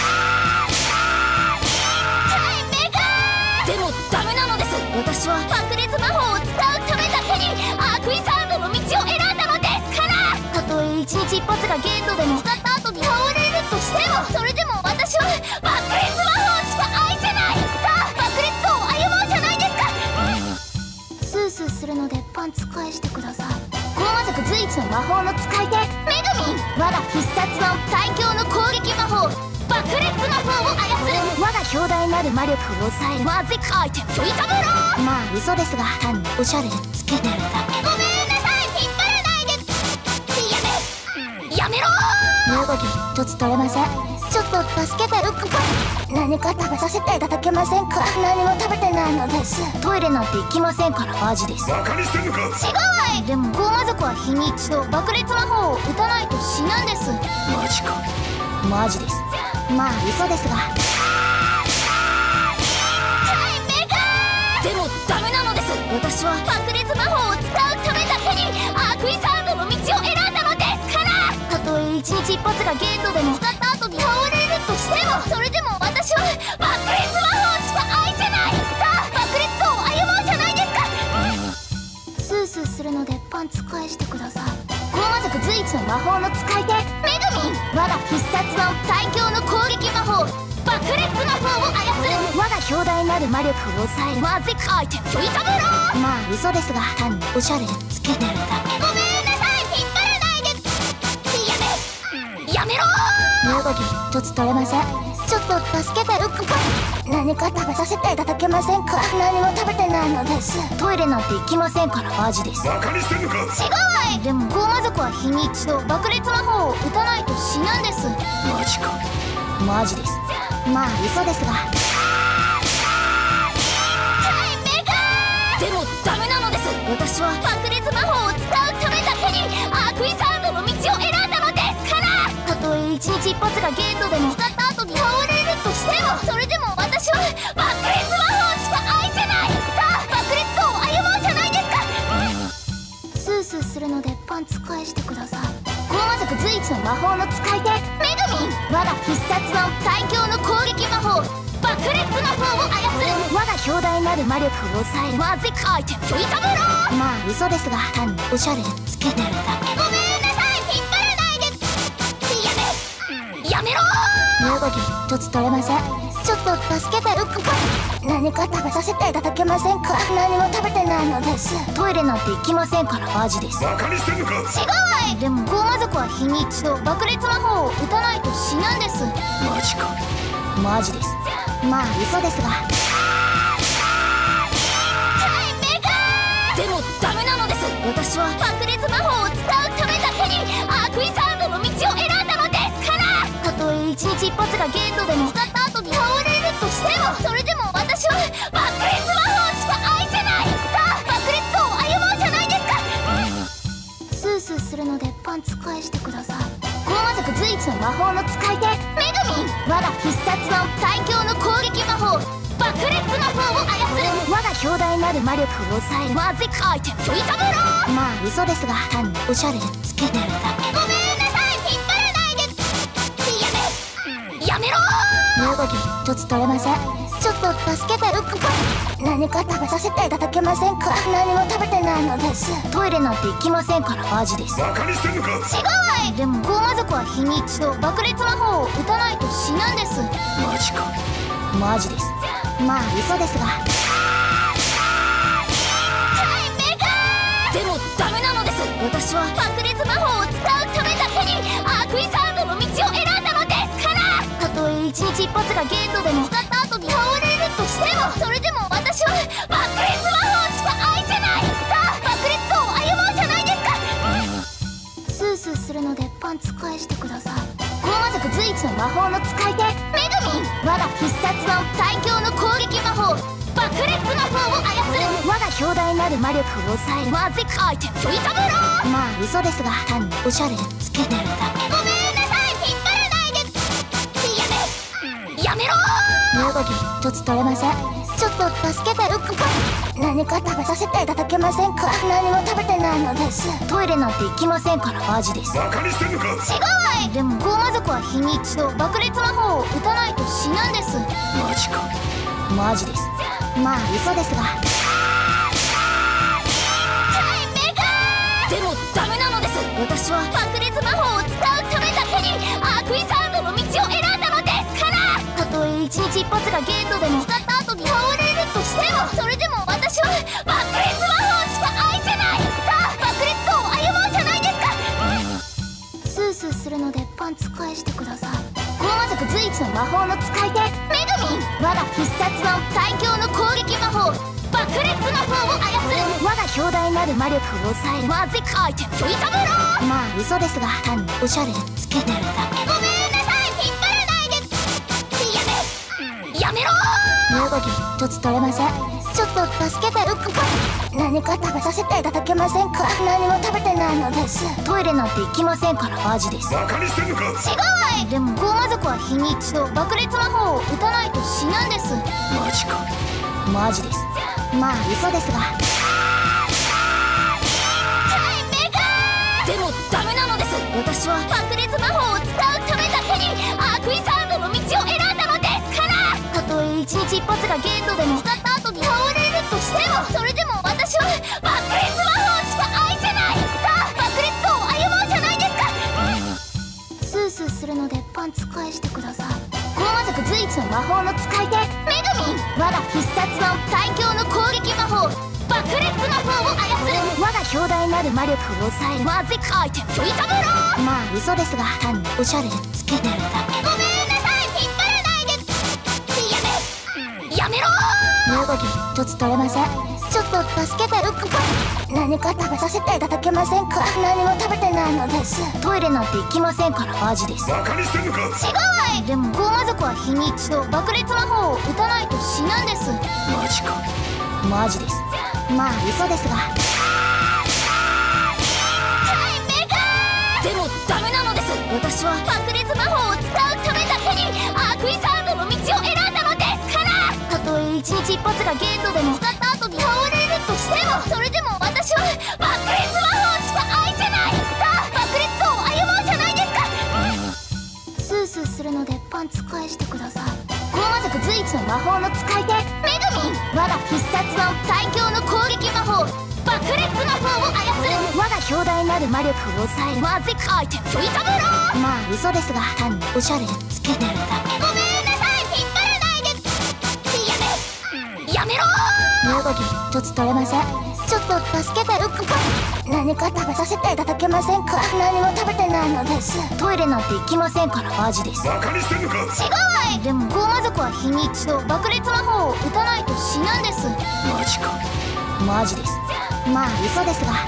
[SPEAKER 1] でもダメなのです。私は爆裂魔法を使うためだけにアークイサードの道を選んだのですから。たとえ一日一発が限度でも使った後に倒れるとしても、それでも私は爆裂魔法しか愛せない。さあ爆裂と歩もうじゃないですか。スースーするのでパンツ返してください。ゴーマ族随一の魔法の使い手メグミン。我が必殺の最強の攻撃魔法爆裂魔法を操る。我が強大なる魔力を抑えるマジックアイテムトイタブロー。まあ嘘ですが単におしゃれでつけてるだけ。ごめんなさい、引っ張らないで。やめやめろー。身動き一つ取れません。ちょっと助けてるか。何か食べさせていただけませんか。何も食べてないのです。トイレなんて行きませんからマジです。
[SPEAKER 2] バカにしてんのか。
[SPEAKER 1] 違う。でもゴーマ族は日に一度爆裂魔法を打たないと死ぬんです。
[SPEAKER 2] マジか。
[SPEAKER 1] マジです。まあ嘘ですが。でもダメなのです。私は爆裂魔法を使うためだけにアークイサードの道を選んだのですから。たとえ一日一発が限度でも使った後に倒れるとしても、それでも私は爆裂魔法しか愛せない。さあ爆裂と歩もうじゃないですか。スースーするのでパンツ返してください。ゴーマ族随一の魔法の使い手メグミン。我が必殺の最強の攻撃魔法爆裂魔法を操る。我が強大なる魔力を抑えるマジックアイテムトイタブロー。まあ嘘ですが単におしゃれでつけてるだけ。ごめんなさい、引っ張らないで。やめやめろー。身動き一つ取れません。ちょっと助けてるか。何か食べさせていただけませんか。何も食べてないのです。トイレなんて行きませんからマジです。
[SPEAKER 2] バカにしてんのか。
[SPEAKER 1] 違う。でもゴーマ族は日に一度爆裂魔法を打たないと死ぬんです。
[SPEAKER 2] マジか。
[SPEAKER 1] マジです。まあ嘘ですが。でもダメなのです。私は爆裂魔法を使うためだけにアークイサードの道を選んだのですから。たとえ一日一発が限度でも使った後に倒れるとしても、それでも私は爆裂魔法しか愛せない。さあ爆裂と歩もうじゃないですか。スースーするのでパンツ返してください。ゴーマ族随一の魔法の使い手メグミン。我が必殺の最強の攻撃魔法爆裂魔法を操る。我が強大なる魔力を抑えるマジックアイテムトイタブロー。まあ嘘ですが単におしゃれでつけてるだけ。ごめんなさい、引っ張らないで。やめやめろー。身動き一つ取れません。ちょっと助けてるか。何か食べさせていただけませんか。何も食べてないのです。トイレなんて行きませんからマジです。
[SPEAKER 2] バカにしてんのか。
[SPEAKER 1] 違う。でもゴーマ族は日に一度爆裂魔法を打たないと死ぬんです。
[SPEAKER 2] マジか。
[SPEAKER 1] マジです。まあ嘘ですが。でもダメなのです。私は爆裂魔法を使うためだけにアークイサードの道を選んだのですから。たとえ一日一発が限度でも使った後に倒れるとしても、それでも私は爆裂魔法しか愛せない。さあ爆裂と歩もうじゃないですか。スースーするのでパンツ返してください。ゴーマ族随一の魔法の使い手メグミン。我が必殺の最強の攻撃魔法爆裂魔法を操る。我が強大なる魔力を抑えるマジックアイテムトイタブロー。まあ嘘ですが単におしゃれでつけてるだけ。ごめんなさい、引っ張らないで。やめやめろー。身動き一つ取れません。ちょっと助けてるか。何か食べさせていただけませんか。何も食べてないのです。トイレなんて行きませんからマジです。
[SPEAKER 2] バカにしてんのか。
[SPEAKER 1] 違う。でもゴーマ族は日に一度爆裂魔法を打たないと死ぬんです。
[SPEAKER 2] マジか。
[SPEAKER 1] マジです。まあ嘘ですが。でもダメなのです。私は爆裂魔法を使うためだけにアークイサードの道を選んだのですから。たとえ一日一発が限度でも使った後に倒れるとしても、それでも私は爆裂魔法しか愛せない。さあ爆裂と歩もうじゃないですか。 の魔法の使い手メグミン。我が必殺の最強の攻撃魔法爆裂魔法を操る。我が強大なる魔力を抑えるマジックアイテムイザブロー。まあ嘘ですが単におしゃれでつけてるだけ。ごめんなさい、引っ張らないで。やめやめろー。身動き一つ取れません。ちょっと助けてるか。何か食べさせていただけませんか。何も食べてないのです。トイレなんて行きませんからマジです。
[SPEAKER 2] バカにしてんのか。
[SPEAKER 1] 違うわい。でもゴーマ族は日に一度爆裂魔法を打たないと死ぬんです。
[SPEAKER 2] マジか。
[SPEAKER 1] マジです。まあ嘘ですが。でもダメなのです。私は爆裂魔法を使うためだけにアークイサードの道を選んだのですから。たとえ一日一発がゲートでも使った後に倒れるとしても、それでも私は爆裂魔法しか愛せない。さあ爆裂と歩もうじゃないですか。スースーするのでパンツ返してください。ゴーマ族随一の魔法の使い手メグミン。我が必殺の最強の攻撃魔法爆裂魔法を操る。我が強大なる魔力を抑えるマジックアイテムイザブロー。まあ嘘ですが単におしゃれでつけてるだけ。ごめんなさい、引っ張らないで。やめやめろー。身動き一つ取れません。ちょっと助けてるか。何か食べさせていただけませんか。何も食べてないのです。トイレなんて行きませんからマジです。
[SPEAKER 2] バカにしてんのか。違う
[SPEAKER 1] わい。でもゴーマ族は日に一度爆裂魔法を打たないと死ぬんです。
[SPEAKER 2] マジか。
[SPEAKER 1] マジです。まあ嘘ですが。でもダメなのです。私は爆裂魔法を使うためだけにアークイサードの道を選んだのですから。たとえ一日一発がゲートでも使った後に倒れるとしても、それでも私は爆裂魔法しか愛せない。さあ爆裂と歩もうじゃないですか。スースーするのでパンツ返してください。ゴーマ族随一の魔法の使い手メグミン。我が必殺の最強の攻撃魔法爆裂魔法を操る。我が強大なる魔力を抑えるマジックアイテムイザブロー。まあ嘘ですが単におしゃれでつけてるだけ。ごめんなさい、引っ張らないで。やめやめろー。身動き一つ取れません。ちょっと助けてるか。何か食べさせていただけませんか。何も食べてないのです。トイレなんて行きませんからマジです。
[SPEAKER 2] バカにしてんのか。違うわ
[SPEAKER 1] い。でもゴーマ族は日に一度爆裂魔法を打たないと死ぬんです。
[SPEAKER 2] マジか。
[SPEAKER 1] マジです。まあ嘘ですが。でもダメなのです。私は爆裂魔法を使うためだけにアークイサードの道を選んだのですから。たとえ一日一発がゲートでも使った後に倒れるとしても、それでも私は爆裂魔法しか愛せない。さあ爆裂と歩もうじゃないですか。スースーするのでパンツ返してください。ゴーマ族随一の魔法の使い手メグミン。我が必殺の最強の攻撃魔法爆裂魔法を操る。我が強大なる魔力を抑えるマジックアイテムイザブロー。まあ嘘ですが単におしゃれでつけてるだけ。ごめんなさい、引っ張らないで。やめやめろー。身動き一つ取れません。ちょっと助けてるか。何か食べさせていただけませんか。何も食べてないのです。トイレなんて行きませんからマジです。
[SPEAKER 2] バカにしてんのか。違う
[SPEAKER 1] わい。でもゴーマ族は日に一度爆裂魔法を打たないと死ぬんです。
[SPEAKER 2] マジか。
[SPEAKER 1] マジです。まあ嘘ですが。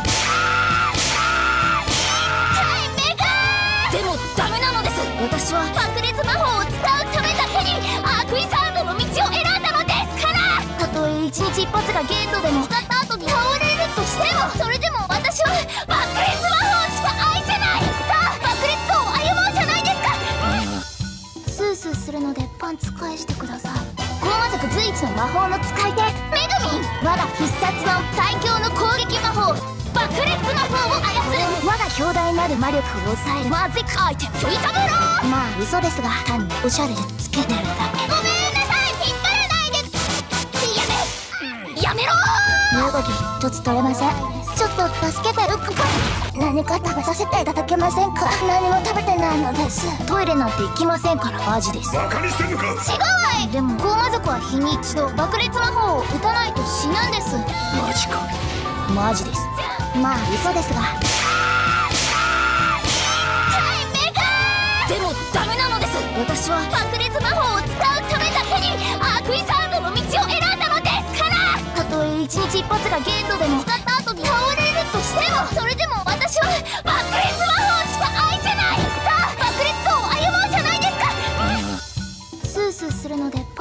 [SPEAKER 1] でもダメなのです。私は爆裂魔法を使うためだけにアークイサードの道を選んだのですから。たとえ一日一発がゲートでも使った後に倒れるとしても、それでも私は爆裂魔法しか愛せない。さあ爆裂と歩もうじゃないですか。スースーするのでパンツ返してください。ゴーマ族随一の魔法の使い手メグミン。我が必殺の最強の攻撃魔法爆裂魔法を操る。我が強大なる魔力を抑えるマジックアイテムイザブロー。まあ嘘ですが単におしゃれでつけてるだけ。ごめんなさい、引っ張らないで。やめやめろー。身動き一つ取れません。ちょっと助けてるか。何か食べさせていただけませんか。何も食べてないのです。トイレなんて行きませんからマジです。
[SPEAKER 2] バカにしてんのか。違うわ
[SPEAKER 1] い。でもゴーマ族は日に一度爆裂魔法を打たないと死ぬんです。
[SPEAKER 2] マジか。
[SPEAKER 1] マジです。まあ嘘ですが。でもダメなのです。私は爆裂魔法を使うためだけにアークイサードの道を選んだのですから。たとえ一日一発がゲートでも使った後に倒れるとしても、それでも私は爆裂魔法しか愛せない。さあ爆裂と歩もうじゃないですか。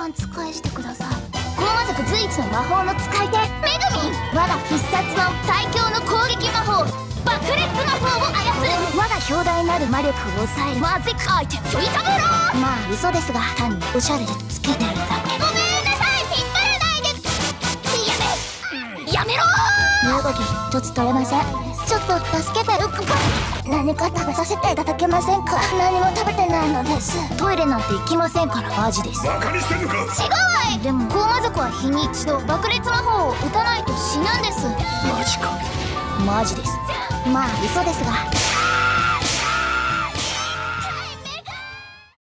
[SPEAKER 1] 般使いしてください。高魔族随一の魔法の使い手めぐみん、我が必殺の最強の攻撃魔法爆裂魔法を操る。我が強大なる魔力を抑えるマジックアイテムイザブロー。まあ嘘ですが単におしゃれでつけてるだけ。ごめんなさい、引っ張らないで。やめやめろー。身動き一つ取れません。ちょっと助けて。何か食べさせていただけませんか。何も食べてないのです。トイレなんて行きませんから。マジです。
[SPEAKER 2] バカにしてんのか。
[SPEAKER 1] 違うわい。でも高魔族は日に一度爆裂魔法を打たないと死ぬんです。
[SPEAKER 2] マジか。
[SPEAKER 1] マジです。まあ嘘ですが。